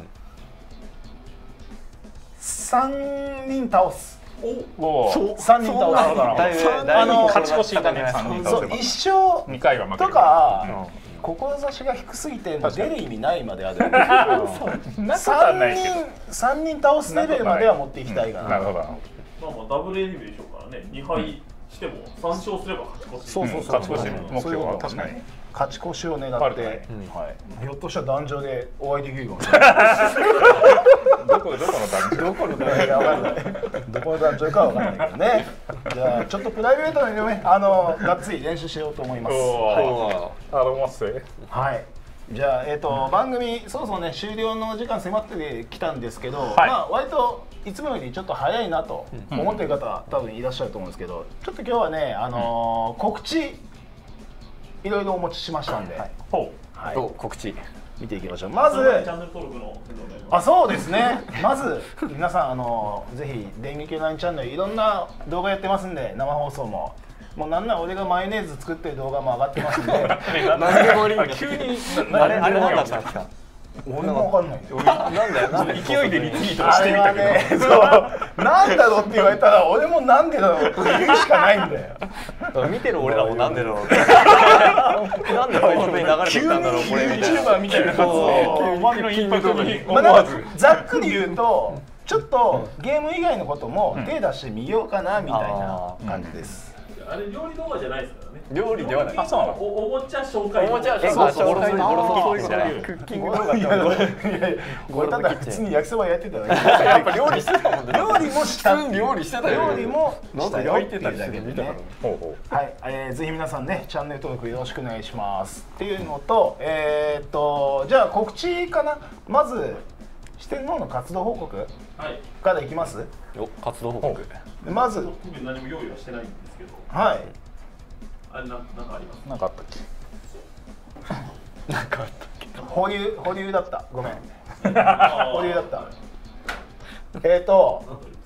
さんにん倒すおおさんにん倒すだいぶそうだいぶあの勝ち越しだねさんにん倒せばそう一勝にかいは負けとるか、 うん志が低すぎて出る意味ないまであるなことはないけどさんにん倒すレベルまでは持っていきたいかななるほどまあまあダブルエニメでしょうからね。にはいしてもさん勝すれば勝ち越し。 そうそうそう、 勝ち越し目標は確かに勝ち越しを狙って、 悪くないはい、ひょっとしたら壇上でお会いできるかもしれないどこどこの男女どこの団長かわかんないどこの団長かわかんないけどねじゃあちょっとプライベートのねあのがっつり練習しようと思いますおおあどうもっすはいじゃあ、えーと番組そろそろね終了の時間迫ってきたんですけど、 はいまあ割といつもよりちょっと早いなと思ってる方、多分いらっしゃると思うんですけどちょっと今日はね、あのー告知いろいろお持ちしましたんで、はいほはいと告知見ていきましょうまずチャンネル登録のあそうですねまず皆さんあのぜひ電撃ラインチャンネルいろんな動画やってますんで生放送ももうなんなら俺がマヨネーズ作ってる動画も上がってますんで何でもいいんだ急にあれあれ何だったんですか。 俺も分かんないんだよなんだよなんで勢いでリツイートあれしてみたけどはねそうなんだろうって言われたら俺もなんでだろうって言うしかないんだよ見てる俺らもなんでだろうってなんでこういう風に流れてきたんだろうこれみたいな。 YouTuber みたいなやつを急にインパクトに思まあなんかわずざっくり言うとちょっとゲーム以外のことも手出してみようかなみたいな感じですあれ料理動画じゃないですからね。 料理ではないあそうなのおおもちゃ紹介。 おもちゃ紹介そうそうボロスボロスボロスキッチンじゃないクッキング動画いやいやいやこれただ普通に焼きそば焼いてただけやっぱ料理してたもんね料理もした普通に料理してたよ料理もしたよ焼いてたりして見たからねほうほはい、えー、ぜひ皆さんねチャンネル登録よろしくお願いしますっていうのとえー、っとじゃあ告知かなまず四天王の活動報告はい。 からいきますよ活動報告まず特に何も用意はしてないんですけど。 はいあれななんかあります。 うなんかあったっけなんかあった保留保留だったごめんあ保留だったえー、っと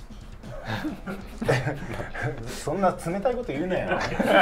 そんな冷たいこと言うなよ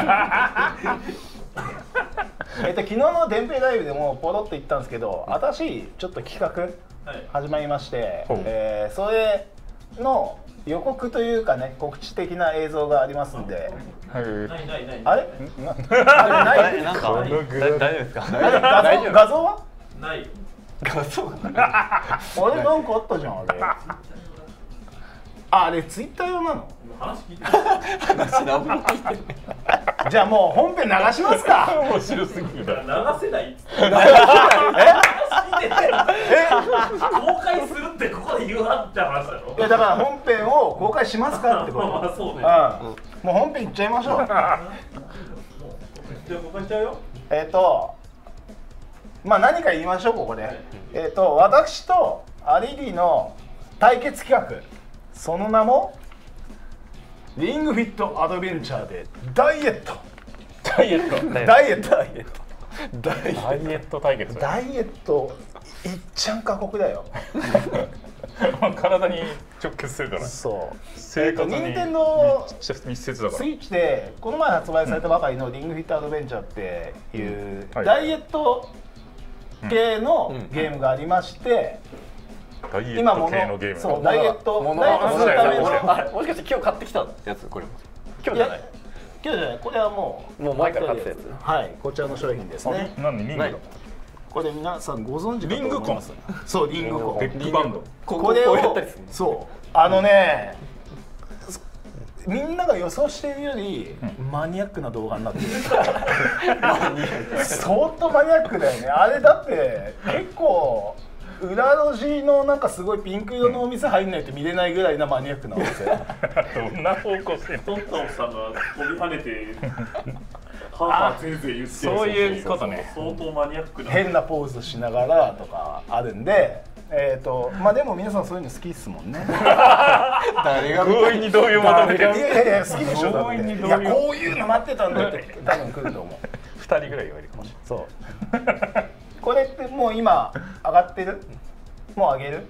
えっと昨日の電平ライブでもポロッと言ったんですけど新しいちょっと企画はい。 始まりまして、 ほうえーそれの予告というかね告知的な映像がありますんではいないないない。 あれなあれないなんかこのグ大丈夫ですか。 あれ画像画像はない。 画像あれなんかあったじゃんあれああれツイッター用なの話聞いて。 話何も聞いてないじゃあもう本編流しますか面白すぎるだろ流せないっつって。 え聞いてない。公開するってここで言うなって話だろ。 いやだから本編を公開しますかってことまあまあそうね。 うん、もう本編いっちゃいましょうじゃあ公開しちゃうよ。 えっとまあ何か言いましょうここでえっと私とアリリの対決企画その名もリングフィットアドベンチャーでダイエットダイエットダイエットダイエットダイエッダイエット対決ダイエットいっちゃん過酷だよ体に直結するからそう生活に任天堂密密接だからスイッチでこの前発売されたばかりのリングフィットアドベンチャーっていうはいダイエット系のゲームがありましてダイエッ今もト系のゲームそうダイエット物ダイエットするためのあれもしかして今日買ってきたやつこれ今日いやじゃない今日じゃないこれはもうもう前から買ってたやつはいこちらの商品ですね何リングだないこれ皆さんご存知かとリングコン思いますそうリングコンビッグバンドここれをこうやったりするそうあのねみんなが予想しているよりマニアックな動画になってる相当マニアックだよねあれだって結構裏路地のなんかすごいピンク色のお店入んないと見れないぐらいなマニアックなお店。 どんな方向性トンタオさんが飛び跳ねてハーハーぜいぜい言ってる、 そういうことね。 相当マニアックな変なポーズしながらとかあるんで、えっとまあでも皆さんそういうの好きっすもんね。 誰が強引に同意を求めてる。 いやいやいや好きでしょ。だって強引に同意をいやこういうの待ってたんだって多分来ると思う。 ふたりぐらい言われるかもしれそうこれってもう今上がってる？もう上げる？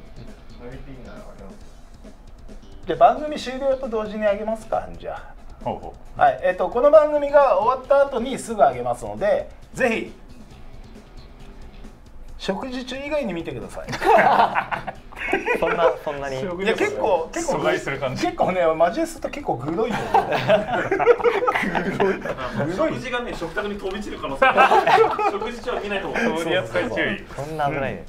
じゃあ番組終了と同時に上げますか。じゃあない。ほうほはい、えっとこの番組が終わった後にすぐ上げますので、ぜひ食事中以外に見てください。 そんなそんなに。 いや結構結構阻害する感じ。 結構ねマジェスト結構グロいと思う。グロい。 食事がね食卓に飛び散る可能性がある。食事中は見ないと思う。 う。取扱い注意。 そんな危ないね。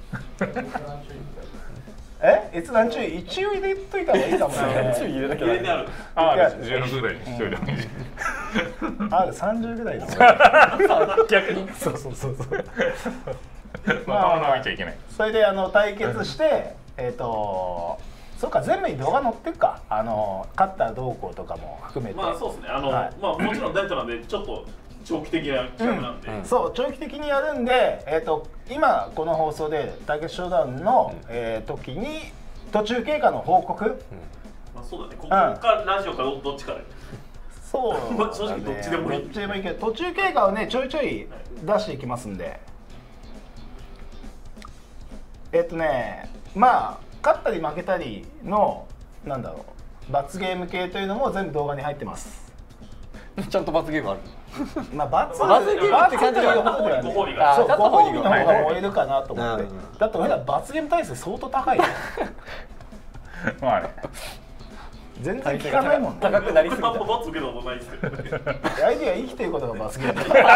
え閲覧注意一応入れといた方がいいかもね。 入れなきゃ入れてある。 ああ、じゅうろくぐらいにしといた方がいい。 あさんじゅうぐらいの。 逆に。 そうそうそうそう。 まともな見ちゃいけない。 それであの対決してえっとそうか全部に動画載ってるか、あの勝った動向とかも含めて。 まあそうですね。あの、 はいまあもちろんダイエットなんでちょっと長期的な企画なんで。 うんそう長期的にやるんで、えー、と今この放送で対決ショーダウンの、うんえー、時に途中経過の報告、うんまあそうだね。ここかラジオかどどっちかで。 そうだね、 正直どっちでもいいどっちでもいいけど途中経過をねちょいちょい出していきますんで、えっ、とねまあ勝ったり負けたりのなんだろう罰ゲーム系というのも全部動画に入ってます。 ちゃんと罰ゲームある。 まあ罰罰ゲームって感じが罰というほどではねご褒美がそうあご褒美の方が燃えるかなと思って、 うんだって俺ら罰ゲーム体制相当高いよ。 まあね。 全然聞かないもんね。 高くなりすぎた。 僕は罰受けたことないですけどね。 アイディア生きてることが罰ゲーム。 おい。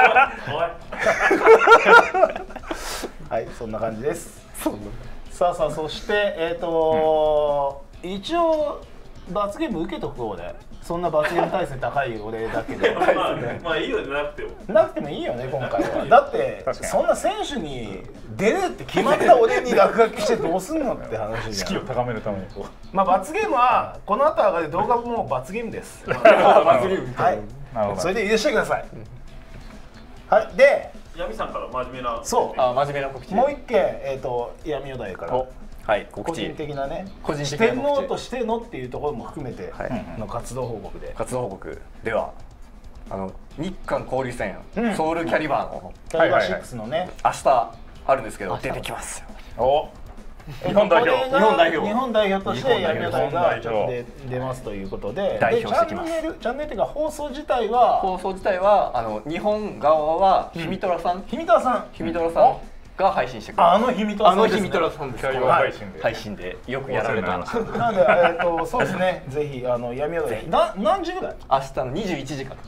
はいそんな感じです。さあさあそしてえっ、と、うん、一応罰ゲーム受けとこうで、そんな罰ゲーム体制高い俺だけどまあまあいいよねなくても。 なくてもいいよね今回は。だってそんな選手に出るって決まった俺に落書きしてどうすんのって話じゃん。 士気を高めるためにこう。 まあ罰ゲームはこの後上がる動画も罰ゲームです。 罰ゲーム。 はいなるほど。 それで許してください。はいでヤミさんから真面目な。 そうあ真面目な告知。 もう一件えっ、と闇夜台から。 はい個告知。 人的なね個人四的な告知天王としてのっていうところも含めてはいの活動報告で、 活動報告ではあの日韓交流戦、 うんソウルキャリバーのキャリバーシックスのね、 明日あるんですけど出てきますよ。 お。 えっと日本代表これが日本代表日本代表として日本代表闇夜台がちょっと出出ますということで、 代でチ表してきますャンネルチャンネルっていうか放送自体は放送自体はあの日本側はひみとらさん、 ひみとらさんひみとらさんが配信してくれる。 あのひみとらあさんですね。 のひみとらさんです。 キャリバー配信で。 配信でよくやられた。 お世話になりましたなのでえっとそうですねぜひあの闇夜台な何時ぐらい？ 明日のにじゅういちじから。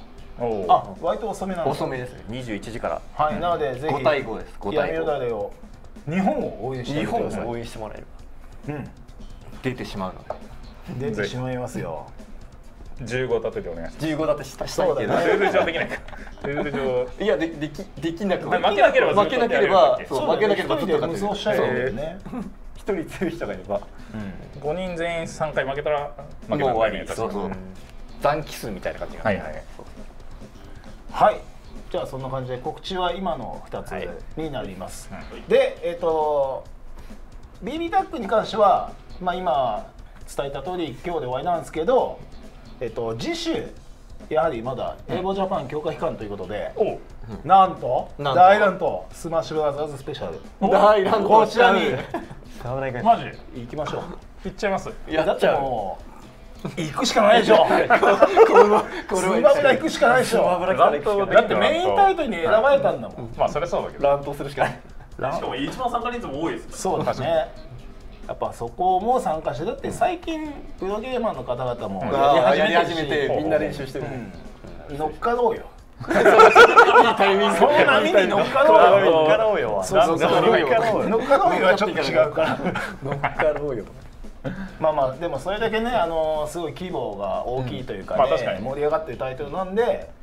おお。 あ割と遅めなんです遅めですね。にじゅういちじから。 はいなのでぜひごたいごです。ごたい闇夜ご。 台を日本を応援してあ日本げてください。 を応援してもらえればうん出てしまうので。 出てしまいますよ。 じゅうご立てでお願いします。 じゅうご立てしたしたいけど。 そうだねルール上できないか。ルール上。 いやでできできなく負けなければずっと負けなければやるそう負けなければずっと一人で無双しちゃえばいいよね。 一人強い人がいればごにん全員さんかい負けたら負けたもう終わり。 確かにそうそう残機数みたいな感じが。 はいはい。 はい。じゃあそんな感じで告知は今のふたつになります。 はいで、えっ、と ビービー タックに関しては、まあ今伝えた通り今日で終わりなんですけど、えっ、と次週やはりまだ英語ジャパン強化期間ということで、 お。 なんとなんと大乱闘スマッシュブラザーズスペシャル大乱闘こちらにマジ。 行きましょう。 いっちゃいます。 だってやっちゃう。 もう行くしかないでしょ。 これスマブラ行くしかないでしょ。 ブラから行くしかないだってメインタイトルに選ばれたんだもん。 まあそれそうだけど。 乱闘するしかない。 しかも一番参加人数も多いですね。 そうですね。やっぱそこも参加して、だって最近プロゲーマーの方々もあーやり始めやり始めてるし、 てみんな練習してる。 うん乗っかろうよ。 いいタイミング。 その波に乗っかろうよ。 乗っかろうよ。 そうそうそう。 乗っかろうよ乗っかろうよはちょっと違うから。 乗っかろうよ。 まあまあでもそれだけねあのすごい規模が大きいというかうんまあ確かにね盛り上がってるタイトルなんで、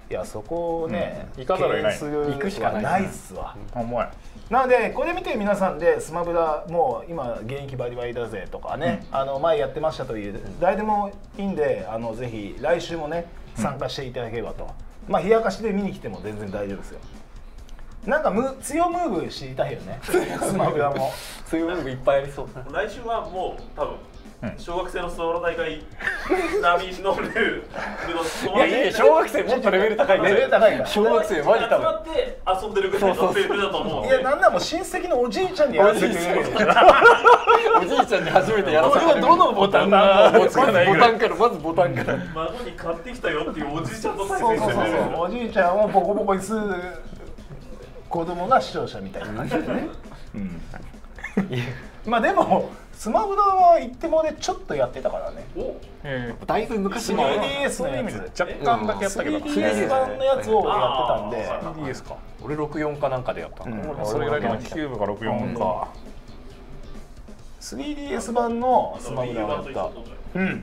いやそこをね、 うん、行かざるを得ない行くしかないっすわ。 重い。 なのでこれ見て皆さんでスマブラもう今現役バリバリだぜとかね、うん、あの前やってましたという誰でもいいんで、あのぜひ来週もね参加していただければと、うん、まあ冷やかしで見に来ても全然大丈夫ですよ。なんかム強ムーブしていたいよねスマブラも強ムーブいっぱいありそう。 来週はもう多分小学生のスマブラ大会並みのレベルのいやいや小学生もっとレベル高いレベル高いから小学生マジ多分集まって遊んでるぐらいのレベルだと思う。 いやなんならもう親戚のおじいちゃんにやらせてくれるおじいちゃんに初めてやらせてくれる。 どのボタンがボタンからまずボタンから孫に買ってきたよっていうおじいちゃんと対そうそう戦してる。 そうそうおじいちゃんをボコボコにする子供が視聴者みたいな感じでね、うん、まあでもスマブラは言ってもねちょっとやってたからね。 えー、だいぶ昔の スリーディーエス のやつ若干だけやったけどスリーディーエス 版のやつをやってたんでスリーディーエス か俺ろくじゅうよんかなんかでやったの、 うん、それぐらいでもキューブかろくじゅうよんかスリーディーエス 版のスマブラをやった。うん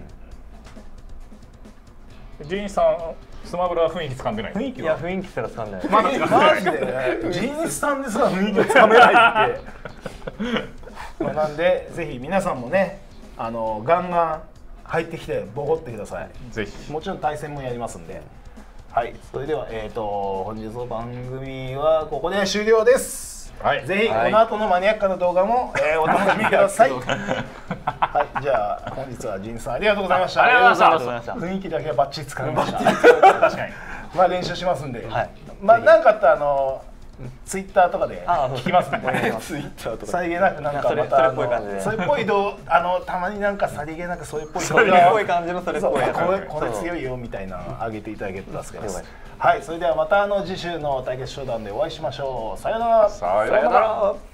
ジーンさんスマブラは雰囲気掴んでない。 雰囲気いや雰囲気すら掴んでない。 まだマジでねジーンさんですら雰囲気をつかめないってまあなんでぜひ皆さんもねあのガンガン入ってきてボコってください。 ぜひもちろん対戦もやりますんで。はい、それではえっ、ー、と本日の番組はここで終了です。はい、ぜひこの後のマニアックな動画も、えー、お楽しみください。はい、じゃあ本日はジンさんありがとうございました。 ありがとうございました。 雰囲気だけはバッチリつかみました。確かに。まあ練習しますんで。はい、まあなんかあったらあのツイッターとかで聞きますんで。ツイッターとか。さりげなくなんかまたあのそれっぽい動あのたまになんかさりげなくそれっぽい動画。 それっぽい感じのそれっぽいやつ。 これこれ強いよみたいなの上げていただけると助かります。はい、それではまたあの次週の対決商談でお会いしましょう。さよなら。 さよなら。